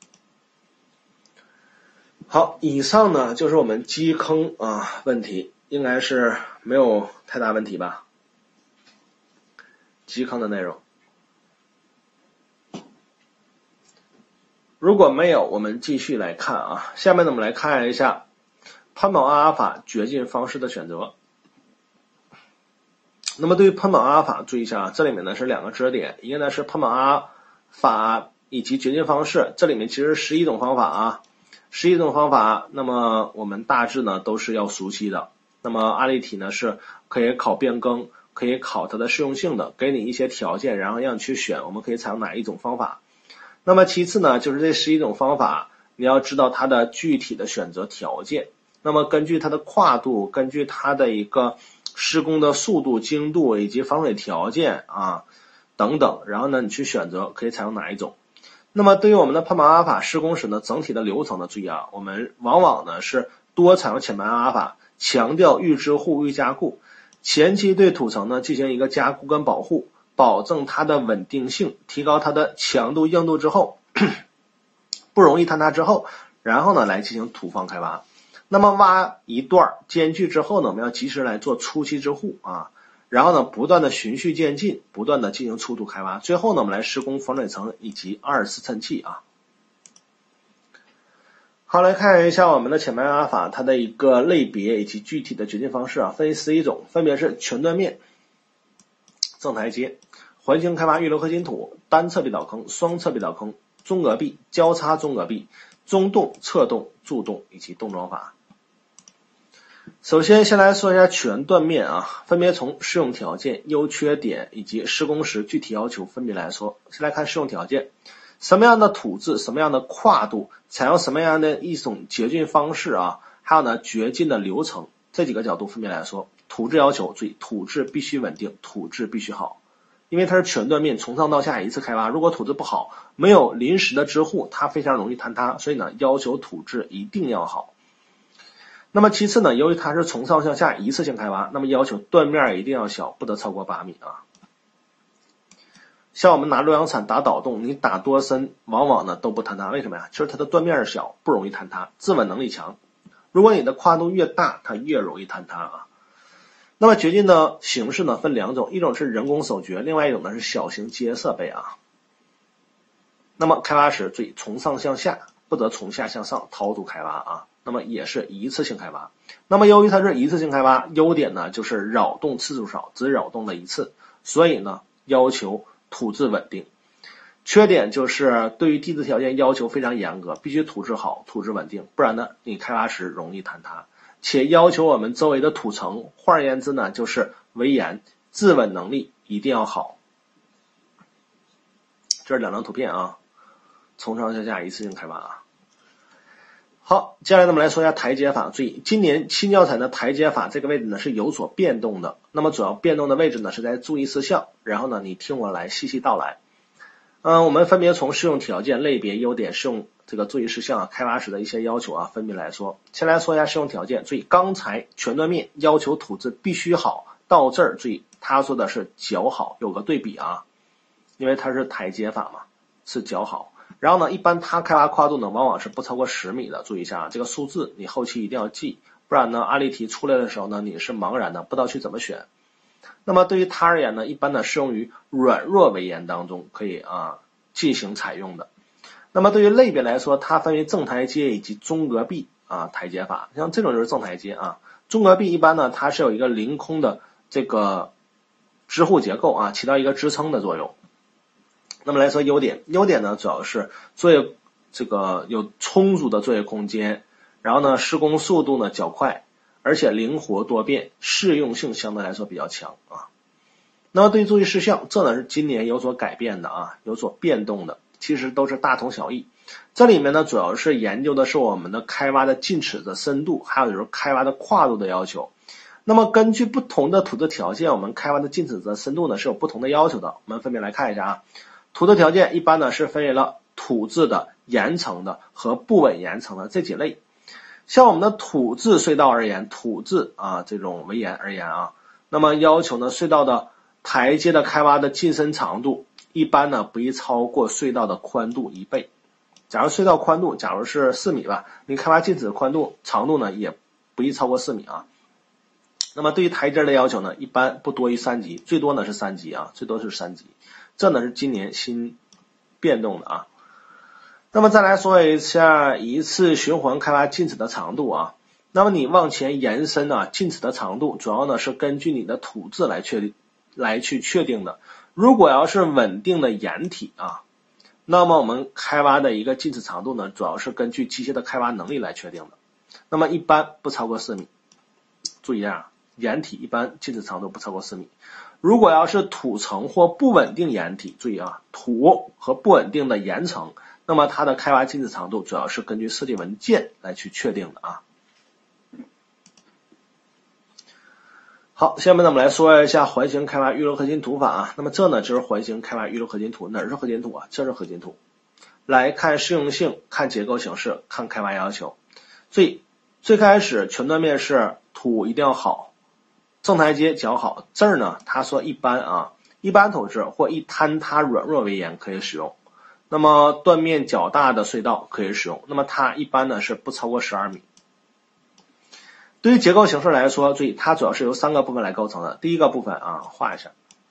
好，以上呢就是我们基坑啊问题，应该是没有太大问题吧？基坑的内容，如果没有，我们继续来看啊。下面呢，我们来看一下喷锰阿尔法掘进方式的选择。那么对于喷锰阿尔法，注意一下，这里面呢是两个知识点，一个呢是喷锰阿尔法以及掘进方式，这里面其实十一种方法啊。 十一种方法，那么我们大致呢都是要熟悉的。那么案例题呢是可以考变更，可以考它的适用性的，给你一些条件，然后让你去选，我们可以采用哪一种方法。那么其次呢，就是这十一种方法，你要知道它的具体的选择条件。那么根据它的跨度，根据它的一个施工的速度、精度以及防水条件啊等等，然后呢你去选择可以采用哪一种。那么对于我们的判板阿法施工时呢，整体的流程的注意啊，我们往往呢是多采用浅盘阿法，强调预支护、预加固，前期对土层呢进行一个加固跟保护，保证它的稳定性，提高它的强度硬度之后，不容易坍塌之后，然后呢来进行土方开挖。那么挖一段间距之后呢，我们要及时来做初期支护啊，然后呢不断的循序渐进，不断的进行出土开挖，最后呢我们来施工防水层以及二次衬砌啊。好，来看一下我们的浅盘阿法它的一个类别以及具体的决定方式啊，分十一种，分别是全断面、正台阶、环形开挖预留核心土、单侧壁倒坑、双侧壁倒坑、中隔壁、交叉中隔壁、中洞、侧洞、柱洞以及洞桩法。首先先来说一下全断面啊，分别从适用条件、优缺点以及施工时具体要求分别来说。先来看适用条件，什么样的土质、什么样的跨度，采用什么样的一种掘进方式啊，还有呢掘进的流程，这几个角度分别来说。土质要求，注意土质必须稳定，土质必须好，因为它是全断面，从上到下一次开挖，如果土质不好，没有临时的支护，它非常容易坍塌，所以呢要求土质一定要好。那么其次呢，由于它是从上向下一次性开挖，那么要求断面一定要小，不得超过八米啊。像我们拿洛阳铲打倒洞，你打多深往往呢都不坍塌，为什么呀？就是它的断面小，不容易坍塌，自稳能力强。如果你的跨度越大，它越容易坍塌啊。那么掘进的形式呢分两种，一种是人工手掘，另外一种呢是小型机械设备啊。那么开挖时注意从上向下，不得从下向上掏土开挖啊。那么也是一次性开挖。那么由于它是一次性开挖，优点呢就是扰动次数少，只扰动了一次，所以呢要求土质稳定。缺点就是对于地质条件要求非常严格，必须土质好，土质稳定，不然呢你开挖时容易坍塌。且要求我们周围的土层，换而言之呢就是围岩自稳能力一定要好。这是两张图片啊，从上向下一次性开挖啊。好，接下来呢我们来说一下台阶法。注意，今年新教材的台阶法这个位置呢是有所变动的，那么主要变动的位置呢是在注意事项，然后呢你听我来细细道来。嗯，我们分别从适用条件、类别、优点、适用这个注意事项啊、开挖时的一些要求啊分别来说。先来说一下适用条件。注意，刚才全断面要求土质必须好，到这儿注意他说的是较好，有个对比啊，因为它是台阶法嘛，是较好。然后呢一般它开挖跨度呢往往是不超过十米的，注意一下啊，这个数字你后期一定要记，不然呢案例题出来的时候呢你是茫然的，不知道去怎么选。那么对于它而言呢，一般呢适用于软弱围岩当中可以啊进行采用的。那么对于类别来说，它分为正台阶以及中隔壁啊台阶法，像这种就是正台阶啊。中隔壁一般呢它是有一个凌空的这个支护结构啊，起到一个支撑的作用。那么来说优点，优点呢主要是作业这个有充足的作业空间，然后呢施工速度呢较快，而且灵活多变，适用性相对来说比较强啊。那么对于注意事项，这呢是今年有所改变的啊，有所变动的，其实都是大同小异。这里面呢主要是研究的是我们的开挖的进尺的深度，还有就是开挖的跨度的要求。那么根据不同的土质条件，我们开挖的进尺的深度呢是有不同的要求的。我们分别来看一下啊。土质条件一般呢是分为了土质的、岩层的和不稳岩层的这几类。像我们的土质隧道而言，土质啊这种围岩而言啊，那么要求呢隧道的台阶的开挖的进深长度一般呢不宜超过隧道的宽度一倍。假如隧道宽度假如是四米吧，你开挖进尺宽度长度呢也不宜超过四米啊。那么对于台阶的要求呢，一般不多于三级，最多呢是三级啊，最多是三级。这呢是今年新变动的啊。那么再来说一下一次循环开挖进尺的长度啊。那么你往前延伸啊，进尺的长度主要呢是根据你的土质来确定来去确定的。如果要是稳定的岩体啊， 那么我们开挖的一个进尺长度呢，主要是根据机械的开挖能力来确定的。那么一般不超过四米。注意啊，岩体一般进尺长度不超过四米。如果要是土层或不稳定岩体，注意啊，土和不稳定的岩层，那么它的开挖进尺长度主要是根据设计文件来去确定的啊。好，下面呢我们来说一下环形开挖预留合金图法啊。那么这呢就是环形开挖预留合金图，哪是合金图啊？这是合金图。来看适用性，看结构形式，看开挖要求。所以最开始全断面是土一定要好，正台阶较好。这儿呢他说一般啊，一般土质或以坍塌软弱为严可以使用。那么断面较大的隧道可以使用，那么它一般呢是不超过十二米。对于结构形式来说，注意它主要是由三个部分来构成的。第一个部分啊，画一下。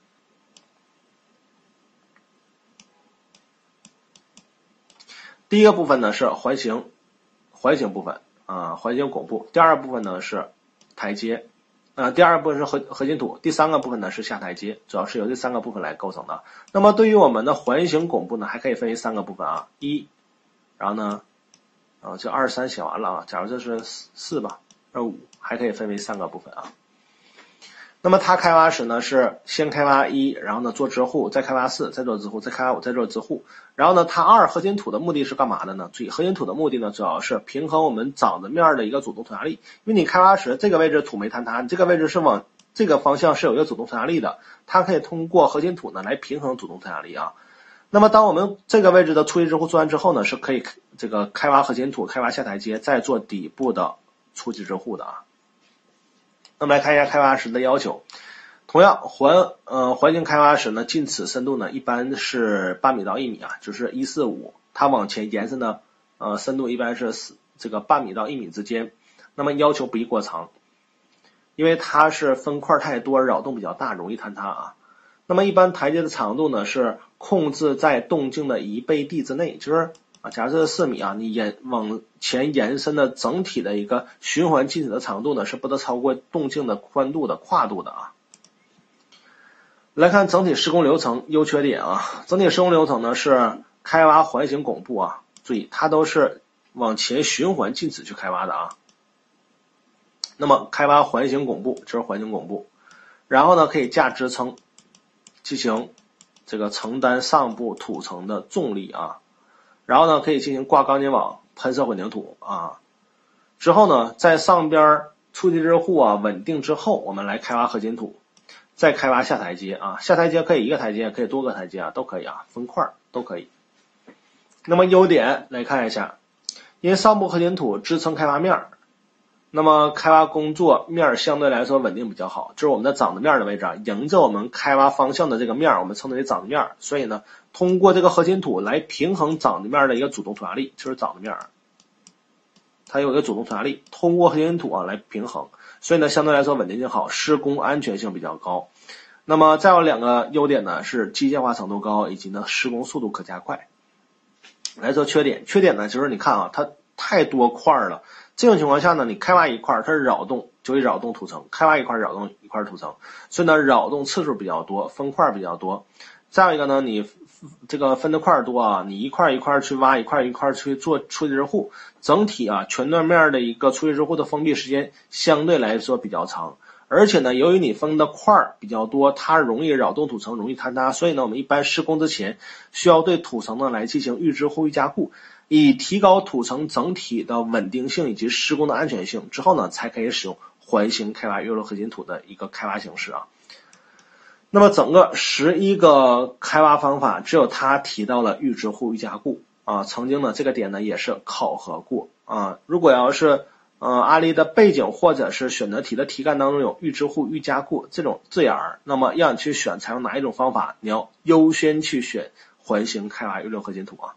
第一个部分呢是环形，环形部分啊，环形拱部。第二个部分呢是台阶，呃，第二个部分是合合金土。第三个部分呢是下台阶，主要是由这三个部分来构成的。那么对于我们的环形拱部呢，还可以分为三个部分啊，一，然后呢，啊，这二三写完了啊，假如这是四吧。五还可以分为三个部分啊。那么它开挖时呢是先开挖一，然后呢做支护，再开挖四，再做支护，再开挖五，再做支护。然后呢它二合金土的目的是干嘛的呢？注意合金土的目的呢主要是平衡我们长子面的一个主动推压力。因为你开挖时这个位置土没坍塌，你这个位置是往这个方向是有一个主动推压力的，它可以通过合金土呢来平衡主动推压力啊。那么当我们这个位置的初级支护做完之后呢，是可以这个开挖合金土，开挖下台阶，再做底部的初级支护的啊。那么来看一下开挖时的要求，同样环呃环形开挖时呢，进尺深度呢一般是八米到一米啊，就是一四五，它往前延伸的呃深度一般是这个半米到一米之间。那么要求不宜过长，因为它是分块太多，扰动比较大，容易坍塌啊。那么一般台阶的长度呢是控制在动静的一倍地之内，就是啊，假如这是四米啊，你延往前延伸的整体的一个循环进尺的长度呢，是不得超过动静的宽度的跨度的啊。来看整体施工流程优缺点啊，整体施工流程呢是开挖环形拱部啊，注意它都是往前循环进尺去开挖的啊。那么开挖环形拱部，这是环形拱部，然后呢可以架支撑，进行这个承担上部土层的重力啊。然后呢，可以进行挂钢筋网、喷射混凝土啊。之后呢，在上边初级支护啊稳定之后，我们来开挖合金土，再开挖下台阶啊。下台阶可以一个台阶，可以多个台阶啊，都可以啊，分块都可以。那么优点来看一下，因为上部合金土支撑开挖面，那么开挖工作面相对来说稳定比较好，就是我们的长子面的位置啊，迎着我们开挖方向的这个面，我们称之为长子面。所以呢，通过这个合金土来平衡长子面的一个主动推压力，就是长子面，它有一个主动推压力，通过合金土啊来平衡，所以呢相对来说稳定性好，施工安全性比较高。那么再有两个优点呢是机械化程度高，以及呢施工速度可加快。来说缺点，缺点呢就是你看啊，它太多块了。这种情况下呢，你开挖一块它是扰动，就会扰动土层，开挖一块扰动一块土层，所以呢扰动次数比较多，分块比较多。再有一个呢，你这个分的块多啊，你一块一块去挖，一块一块去做初级支护，整体啊全断面的一个初级支护的封闭时间相对来说比较长。而且呢，由于你分的块比较多，它容易扰动土层，容易坍塌，所以呢，我们一般施工之前需要对土层呢来进行预支护、预加固，以提高土层整体的稳定性以及施工的安全性。之后呢，才可以使用环形开挖预留合金土的一个开挖形式啊。那么整个十一个开挖方法，只有它提到了预支护、预加固啊。曾经呢，这个点呢也是考核过啊。如果要是呃，案例的背景或者是选择题的题干当中有预支护、预加固这种字眼儿，那么让你去选采用哪一种方法，你要优先去选环形开挖预留合金土啊。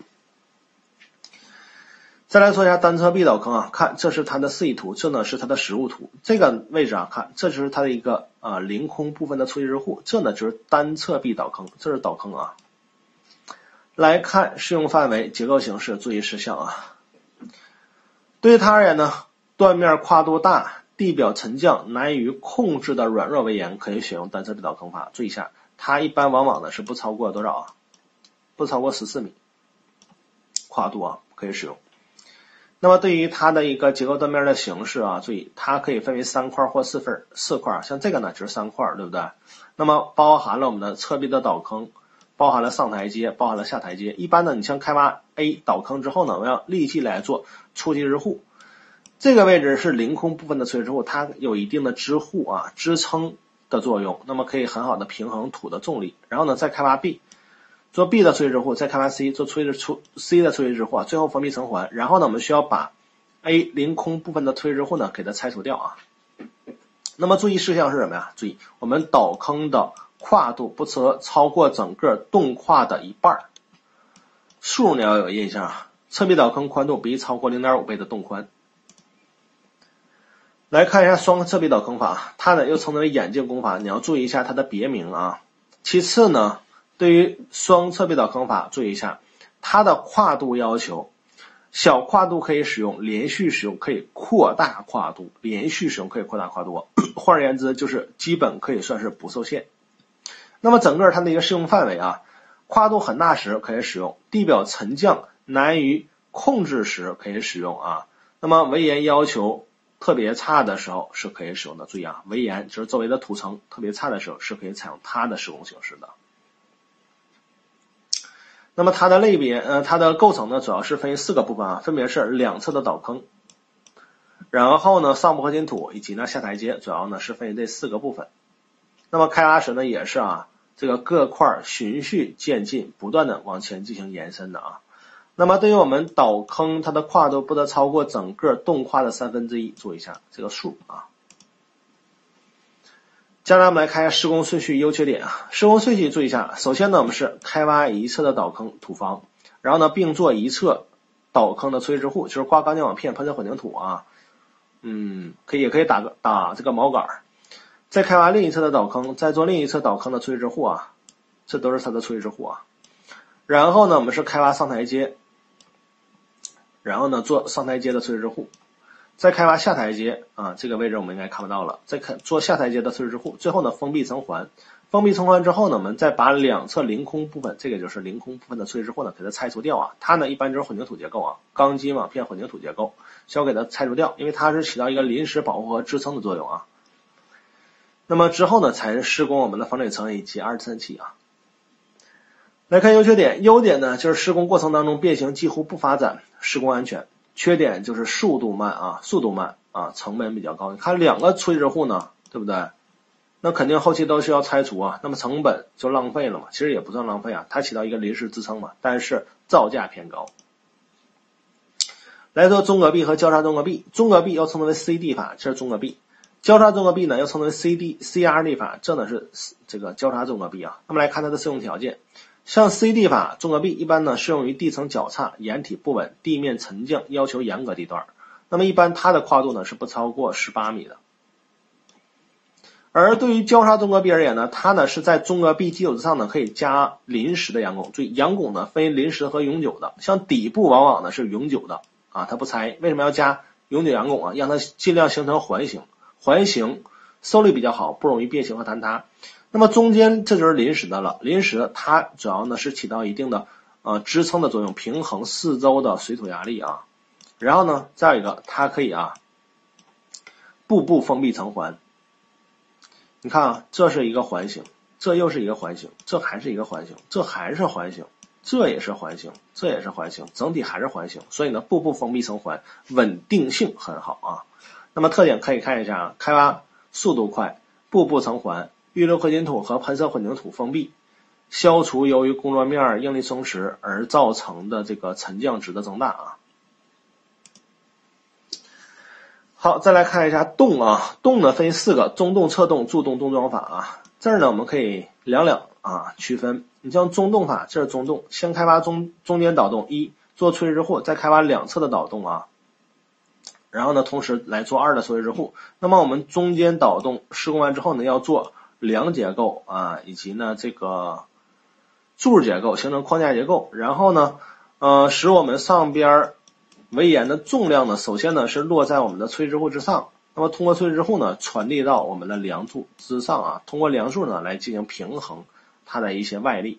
再来说一下单侧壁倒坑啊，看这是它的示意图，这呢是它的实物图。这个位置啊，看这就是它的一个呃凌空部分的初级支护，这呢就是单侧壁倒坑，这是倒坑啊。来看适用范围、结构形式、注意事项啊。对于它而言呢，断面跨度大、地表沉降难于控制的软弱为严，可以选用单侧壁倒坑法。注意一下，它一般往往呢是不超过多少啊？ 不超过十四米，跨度啊可以使用。那么对于它的一个结构断面的形式啊，注意它可以分为三块或四份四块，像这个呢就是三块，对不对？那么包含了我们的侧壁的导坑，包含了上台阶，包含了下台阶。一般呢，你像开挖 A 导坑之后呢，我们要立即来做初级支护。这个位置是凌空部分的垂直护，它有一定的支护啊支撑的作用，那么可以很好的平衡土的重力。然后呢，再开挖 B， 做 B 的垂直护，再开挖 C， 做垂直出 C 的垂直护，最后封闭层环。然后呢，我们需要把 A 凌空部分的垂直护呢给它拆除掉啊。那么注意事项是什么呀？注意我们导坑的跨度不超超过整个洞跨的一半，数你要有印象啊。侧壁导坑宽度不宜超过 零点五 倍的洞宽。来看一下双侧壁导坑法，它呢又称之为眼镜工法，你要注意一下它的别名啊。其次呢，对于双侧壁导坑法，注意一下它的跨度要求，小跨度可以使用，连续使用可以扩大跨度，连续使用可以扩大跨度，换而言之就是基本可以算是不受限。那么整个它的一个适用范围啊，跨度很大时可以使用，地表沉降难于控制时可以使用啊。那么围岩要求特别差的时候是可以使用的，注意啊，围岩就是周围的土层特别差的时候是可以采用它的施工形式的。那么它的类别呃，它的构成呢主要是分为四个部分啊，分别是两侧的导坑，然后呢上部合金土以及呢下台阶，主要呢是分为这四个部分。那么开挖时呢也是啊，这个各块循序渐进，不断的往前进行延伸的啊。那么对于我们导坑，它的跨度不得超过整个洞跨的三分之一，注意一下这个数啊。接下来我们来看一下施工顺序优缺点啊。施工顺序注意一下，首先呢我们是开挖一侧的导坑土方，然后呢并做一侧导坑的垂直护，就是挂钢筋网片喷射混凝土啊，嗯，可以也可以打个打这个锚杆，再开挖另一侧的导坑，再做另一侧导坑的垂直护啊，这都是它的垂直护啊。然后呢我们是开挖上台阶，然后呢做上台阶的垂直护，再开挖下台阶啊，这个位置我们应该看不到了，再看做下台阶的垂直护，最后呢封闭层环，封闭层环之后呢，我们再把两侧凌空部分，这个就是凌空部分的垂直护呢给它拆除掉啊，它呢一般就是混凝土结构啊，钢筋网片混凝土结构，需要给它拆除掉，因为它是起到一个临时保护和支撑的作用啊。那么之后呢才是施工我们的防水层以及二次气啊。来看优缺点，优点呢就是施工过程当中变形几乎不发展，施工安全。缺点就是速度慢啊，速度慢啊，成本比较高。你看两个垂直护呢，对不对？那肯定后期都需要拆除啊，那么成本就浪费了嘛。其实也不算浪费啊，它起到一个临时支撑嘛，但是造价偏高。来说中隔壁和交叉中隔壁，中隔壁又称之为 C D 法，这是中隔壁。交叉中隔壁呢又称之为 C D C R D 法，这呢是这个交叉中隔壁啊。那么来看它的适用条件。像 C D 法中隔壁一般呢适用于地层较差、岩体不稳、地面沉降要求严格地段，那么一般它的跨度呢是不超过十八米的。而对于交叉中隔壁而言呢，它呢是在中隔壁基础之上呢可以加临时的阳拱，注意阳拱呢分临时和永久的，像底部往往呢是永久的啊，它不拆，为什么要加永久阳拱啊？让它尽量形成环形，环形受力比较好，不容易变形和坍塌。那么中间这就是临时的了，临时它主要呢是起到一定的呃支撑的作用，平衡四周的水土压力啊。然后呢再有一个它可以啊步步封闭层环，你看啊，这是一个环形，这又是一个环形，这还是一个环形，这还是环形，这也是环形，这也是环形，整体还是环形，所以呢步步封闭层环稳定性很好啊。那么特点可以看一下啊，开挖速度快，步步层环，预留合金土和喷射混凝土封闭，消除由于工作面应力松弛而造成的这个沉降值的增大啊。好，再来看一下洞啊，洞呢分四个，中洞、侧洞、柱洞、洞桩法啊。这儿呢我们可以两两啊区分。你像中洞法，这是中洞，先开挖中中间导洞一，做垂直护，再开挖两侧的导洞啊。然后呢同时来做二的垂直护。那么我们中间导洞施工完之后呢，要做梁结构啊，以及呢这个柱结构，形成框架结构，然后呢呃使我们上边围岩的重量呢，首先呢是落在我们的垂直护之上，那么通过垂直护呢传递到我们的梁柱之上啊，通过梁柱呢来进行平衡它的一些外力。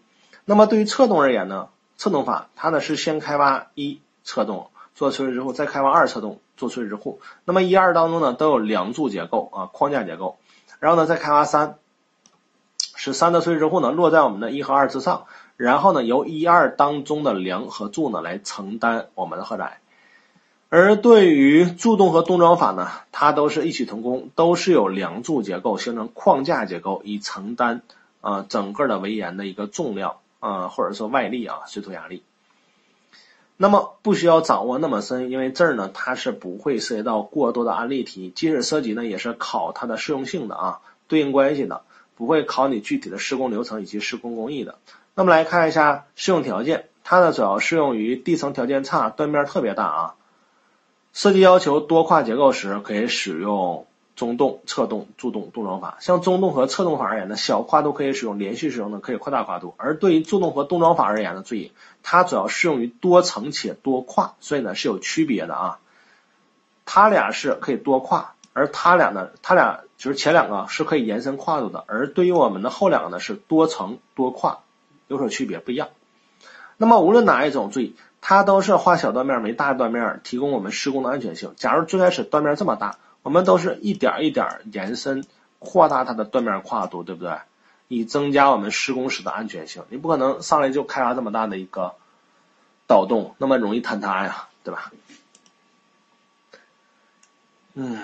那么对于侧洞而言呢，侧洞法它呢是先开挖一侧洞做垂直之户，再开挖二侧洞做垂直之户。那么一二当中呢都有梁柱结构啊，框架结构，然后呢再开挖三，使三的垂直之户呢落在我们的一和二之上，然后呢由一二当中的梁和柱呢来承担我们的荷载。而对于柱洞和洞桩法呢，它都是异曲同工，都是有梁柱结构形成框架结构，以承担啊、呃、整个的围岩的一个重量啊、呃、或者说外力啊水土压力。那么不需要掌握那么深，因为这儿呢它是不会涉及到过多的案例题，即使涉及呢也是考它的适用性的啊，对应关系的，不会考你具体的施工流程以及施工工艺的。那么来看一下适用条件，它呢主要适用于地层条件差、断面特别大啊。设计要求多跨结构时，可以使用中洞、侧洞、柱洞、洞桩法。像中洞和侧洞法而言呢，小跨度可以使用，连续使用的可以扩大跨度。而对于柱洞和洞桩法而言呢，注意它主要适用于多层且多跨，所以呢是有区别的啊。它俩是可以多跨，而它俩呢，它俩就是前两个是可以延伸跨度的，而对于我们的后两个呢是多层多跨，有所区别不一样。那么无论哪一种，注意它都是画小断面没大断面，提供我们施工的安全性。假如最开始断面这么大，我们都是一点一点延伸扩大它的断面跨度，对不对？以增加我们施工时的安全性。你不可能上来就开发这么大的一个导洞，那么容易坍塌呀，对吧？嗯，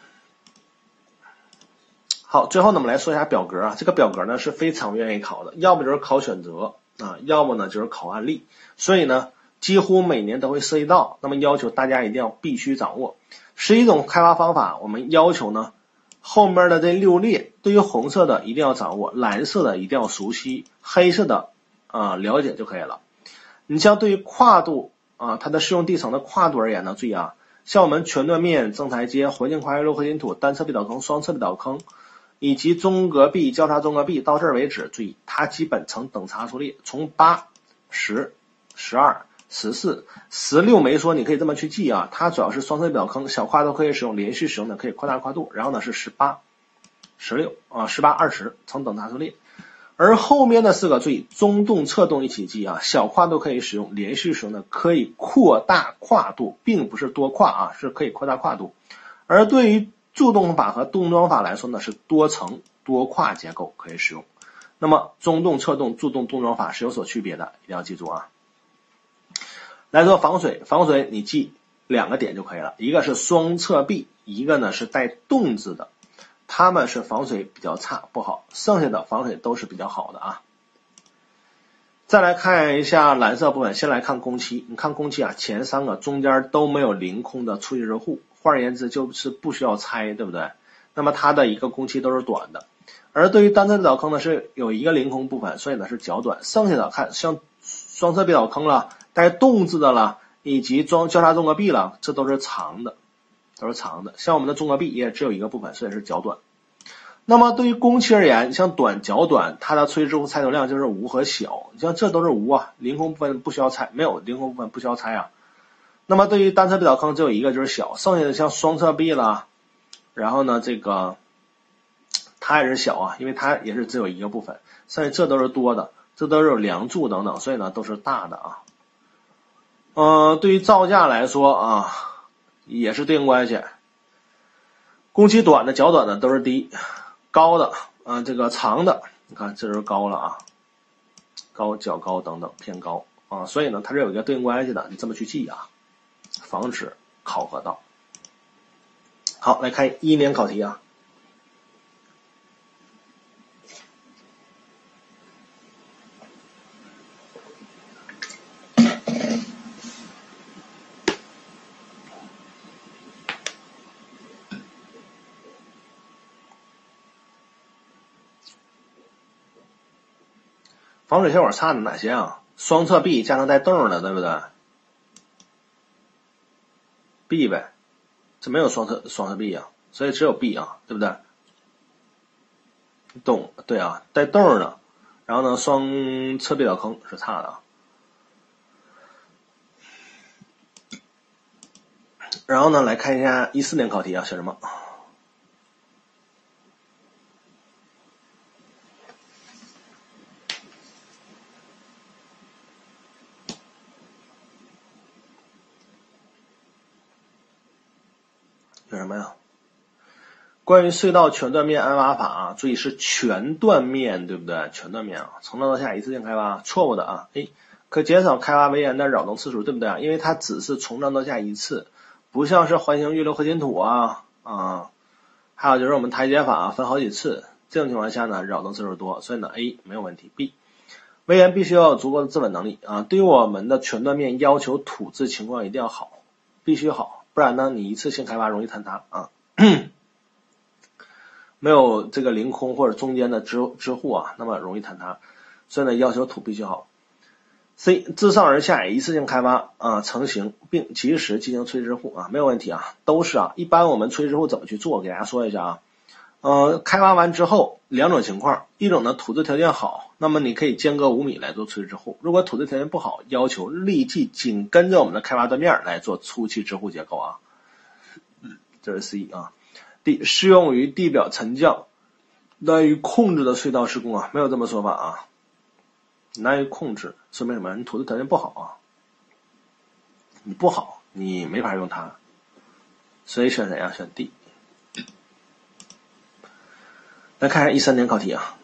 好，最后呢我们来说一下表格啊，这个表格呢是非常愿意考的，要不就是考选择啊，要么呢就是考案例，所以呢几乎每年都会涉及到，那么要求大家一定要必须掌握。十一种开发方法，我们要求呢后面的这六列，对于红色的一定要掌握，蓝色的一定要熟悉，黑色的啊、呃、了解就可以了。你像对于跨度啊、呃，它的适用地层的跨度而言呢，注意啊，像我们全断面、正台阶、回径跨越路、混凝土、单侧壁倒坑、双侧壁倒坑以及中隔壁、交叉中隔壁到这儿为止，注意它基本呈等差数列，从八、十、十二、十四、十六没说，你可以这么去记啊，它主要是双侧壁倒坑，小跨度可以使用，连续使用的可以扩大跨度，然后呢是十八、十六啊、十八、二十呈等差数列。而后面的四个注意，中洞、侧洞一起记啊，小跨度可以使用，连续使用的可以扩大跨度，并不是多跨啊，是可以扩大跨度。而对于柱洞法和洞桩法来说呢，是多层多跨结构可以使用。那么中洞、侧洞、柱洞、洞桩法是有所区别的，一定要记住啊。来说防水，防水你记两个点就可以了，一个是双侧壁，一个呢是带洞字的，它们是防水比较差不好，剩下的防水都是比较好的啊。再来看一下蓝色部分，先来看工期，你看工期啊，前三个中间都没有凌空的垂直户，换而言之就是不需要拆，对不对？那么它的一个工期都是短的。而对于单侧壁倒坑呢是有一个凌空部分，所以呢是较短，剩下的看像双侧壁倒坑了，带洞字的了，以及装交叉中隔壁了，这都是长的，都是长的。像我们的中隔壁也只有一个部分，所以是较短。那么对于工期而言，像短较短，它的垂直户拆除量就是无和小，你像这都是无啊，凌空部分不需要拆，没有凌空部分不需要拆啊。那么对于单侧壁倒坑只有一个就是小，剩下的像双侧壁了，然后呢这个它也是小啊，因为它也是只有一个部分，剩下这都是多的，这都是有梁柱等等，所以呢都是大的啊。呃，对于造价来说啊，也是对应关系，工期短的较短的都是低，高的啊、呃、这个长的，你看这是高了啊，高较高等等偏高啊，所以呢它是有一个对应关系的，你这么去记啊，防止考核到。好，来看一年考题啊。防水效果差的哪些啊？双侧壁加上带洞的，对不对？壁呗，这没有双侧双侧壁啊，所以只有壁啊，对不对？洞，对啊，带洞的，然后呢，双侧壁倒坑是差的啊。然后呢，来看一下一四年考题啊，选什么？ 有什么呀？关于隧道全断面安挖法啊，注意是全断面，对不对？全断面啊，从上到下一次性开挖，错误的啊。哎，可减少开挖围岩的扰动次数，对不对啊？因为它只是从上到下一次，不像是环形预留合金土啊啊，还有就是我们台阶法分好几次，这种情况下呢，扰动次数多，所以呢 A 没有问题。B， 围岩必须要有足够的自稳能力啊，对于我们的全断面要求土质情况一定要好，必须好，不然呢你一次性开挖容易坍塌啊。没有这个凌空或者中间的支支护啊，那么容易坍塌，所以呢要求土必须好。C 自上而下一次性开挖啊成型并及时进行垂直护啊，没有问题啊，都是啊。一般我们垂直护怎么去做？给大家说一下啊。呃，开挖完之后两种情况，一种呢土质条件好，那么你可以间隔五米来做垂直护；如果土质条件不好，要求立即紧跟着我们的开挖断面来做粗气支护结构啊。这是 C 啊。D 适用于地表沉降难于控制的隧道施工啊，没有这么说法啊。难于控制说明什么？你土质条件不好啊，你不好，你没法用它，所以选谁啊？选 D。来看一下一三年考题啊。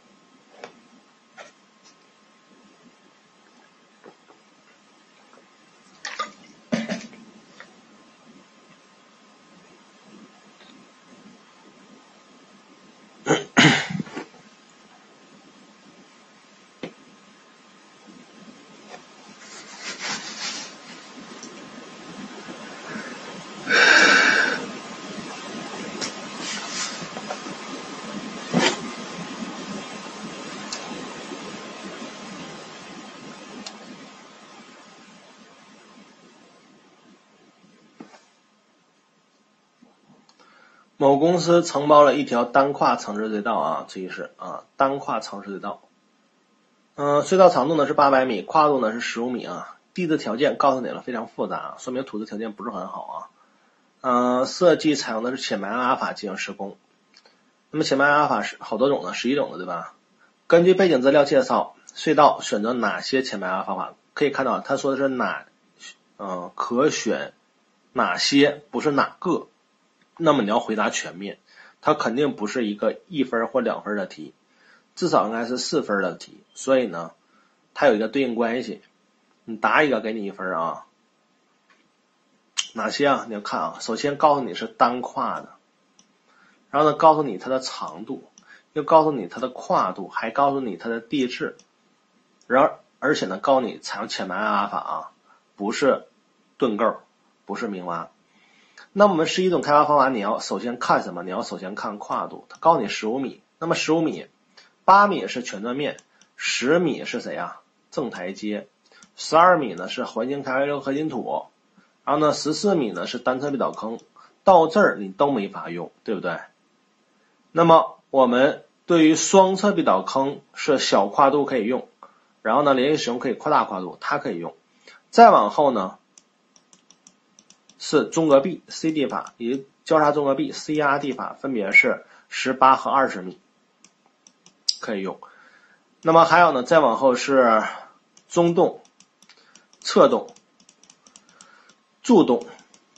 某公司承包了一条单跨城市隧道啊，注意是啊，单跨城市隧道。嗯、呃，隧道长度呢是八百米，跨度呢是十五米啊。地质条件告诉你了，非常复杂，说明土质条件不是很好啊。嗯、呃，设计采用的是浅埋安挖法进行施工。那么浅埋安挖法是好多种呢，十一种的对吧？根据背景资料介绍，隧道选择哪些浅埋安挖方法？可以看到他说的是哪，嗯、呃，可选哪些，不是哪个。那么你要回答全面，它肯定不是一个一分或两分的题，至少应该是四分的题，所以呢，它有一个对应关系，你答一个给你一分啊。哪些啊？你要看啊，首先告诉你是单跨的，然后呢，告诉你它的长度，又告诉你它的跨度，还告诉你它的地质，然后而且呢，告诉你采用浅埋安挖法啊，不是盾构，不是明挖。那我们是一种开发方法，你要首先看什么？你要首先看跨度，它告诉你十五米，那么十五米，八米是全断面，十米是谁啊？正台阶，十二米呢是环形开挖流合金土，然后呢十四米呢是单侧壁倒坑，到这儿你都没法用，对不对？那么我们对于双侧壁倒坑是小跨度可以用，然后呢连续使用可以扩大跨度，它可以用。再往后呢是中隔壁 C D 法，以及交叉中隔壁 C R D 法，分别是十八和二十米可以用。那么还有呢，再往后是中洞、侧洞、柱洞、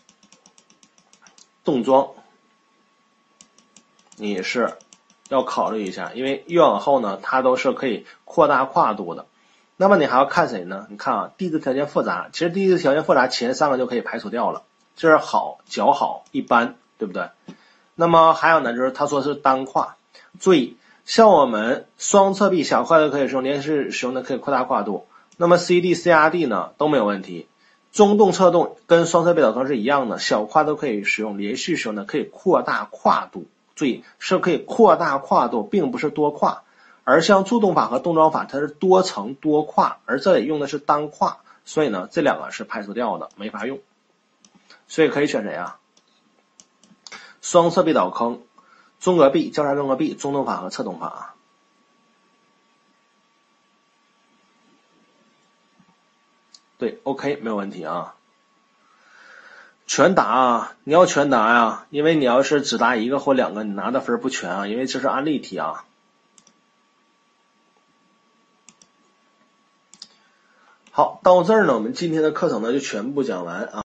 洞桩，你是要考虑一下，因为越往后呢，它都是可以扩大跨度的。那么你还要看谁呢？你看啊，地质条件复杂，其实地质条件复杂前三个就可以排除掉了。这是好、较好、一般，对不对？那么还有呢，就是他说是单跨，注意，像我们双侧壁小跨度可以使用，连续使用的可以扩大跨度。那么 C D、C R D 呢都没有问题，中洞、侧洞跟双侧壁倒坑是一样的，小跨度可以使用，连续使用的可以扩大跨度。注意，是可以扩大跨度，并不是多跨。而像柱洞法和洞桩法，它是多层多跨，而这里用的是单跨，所以呢，这两个是排除掉的，没法用。所以可以选谁啊？双侧壁倒坑、中隔壁、交叉中隔壁、中洞法和侧洞法。对 ，OK， 没有问题啊。全答啊，你要全答呀、啊，因为你要是只答一个或两个，你拿的分不全啊，因为这是案例题啊。好，到这儿呢，我们今天的课程呢就全部讲完啊。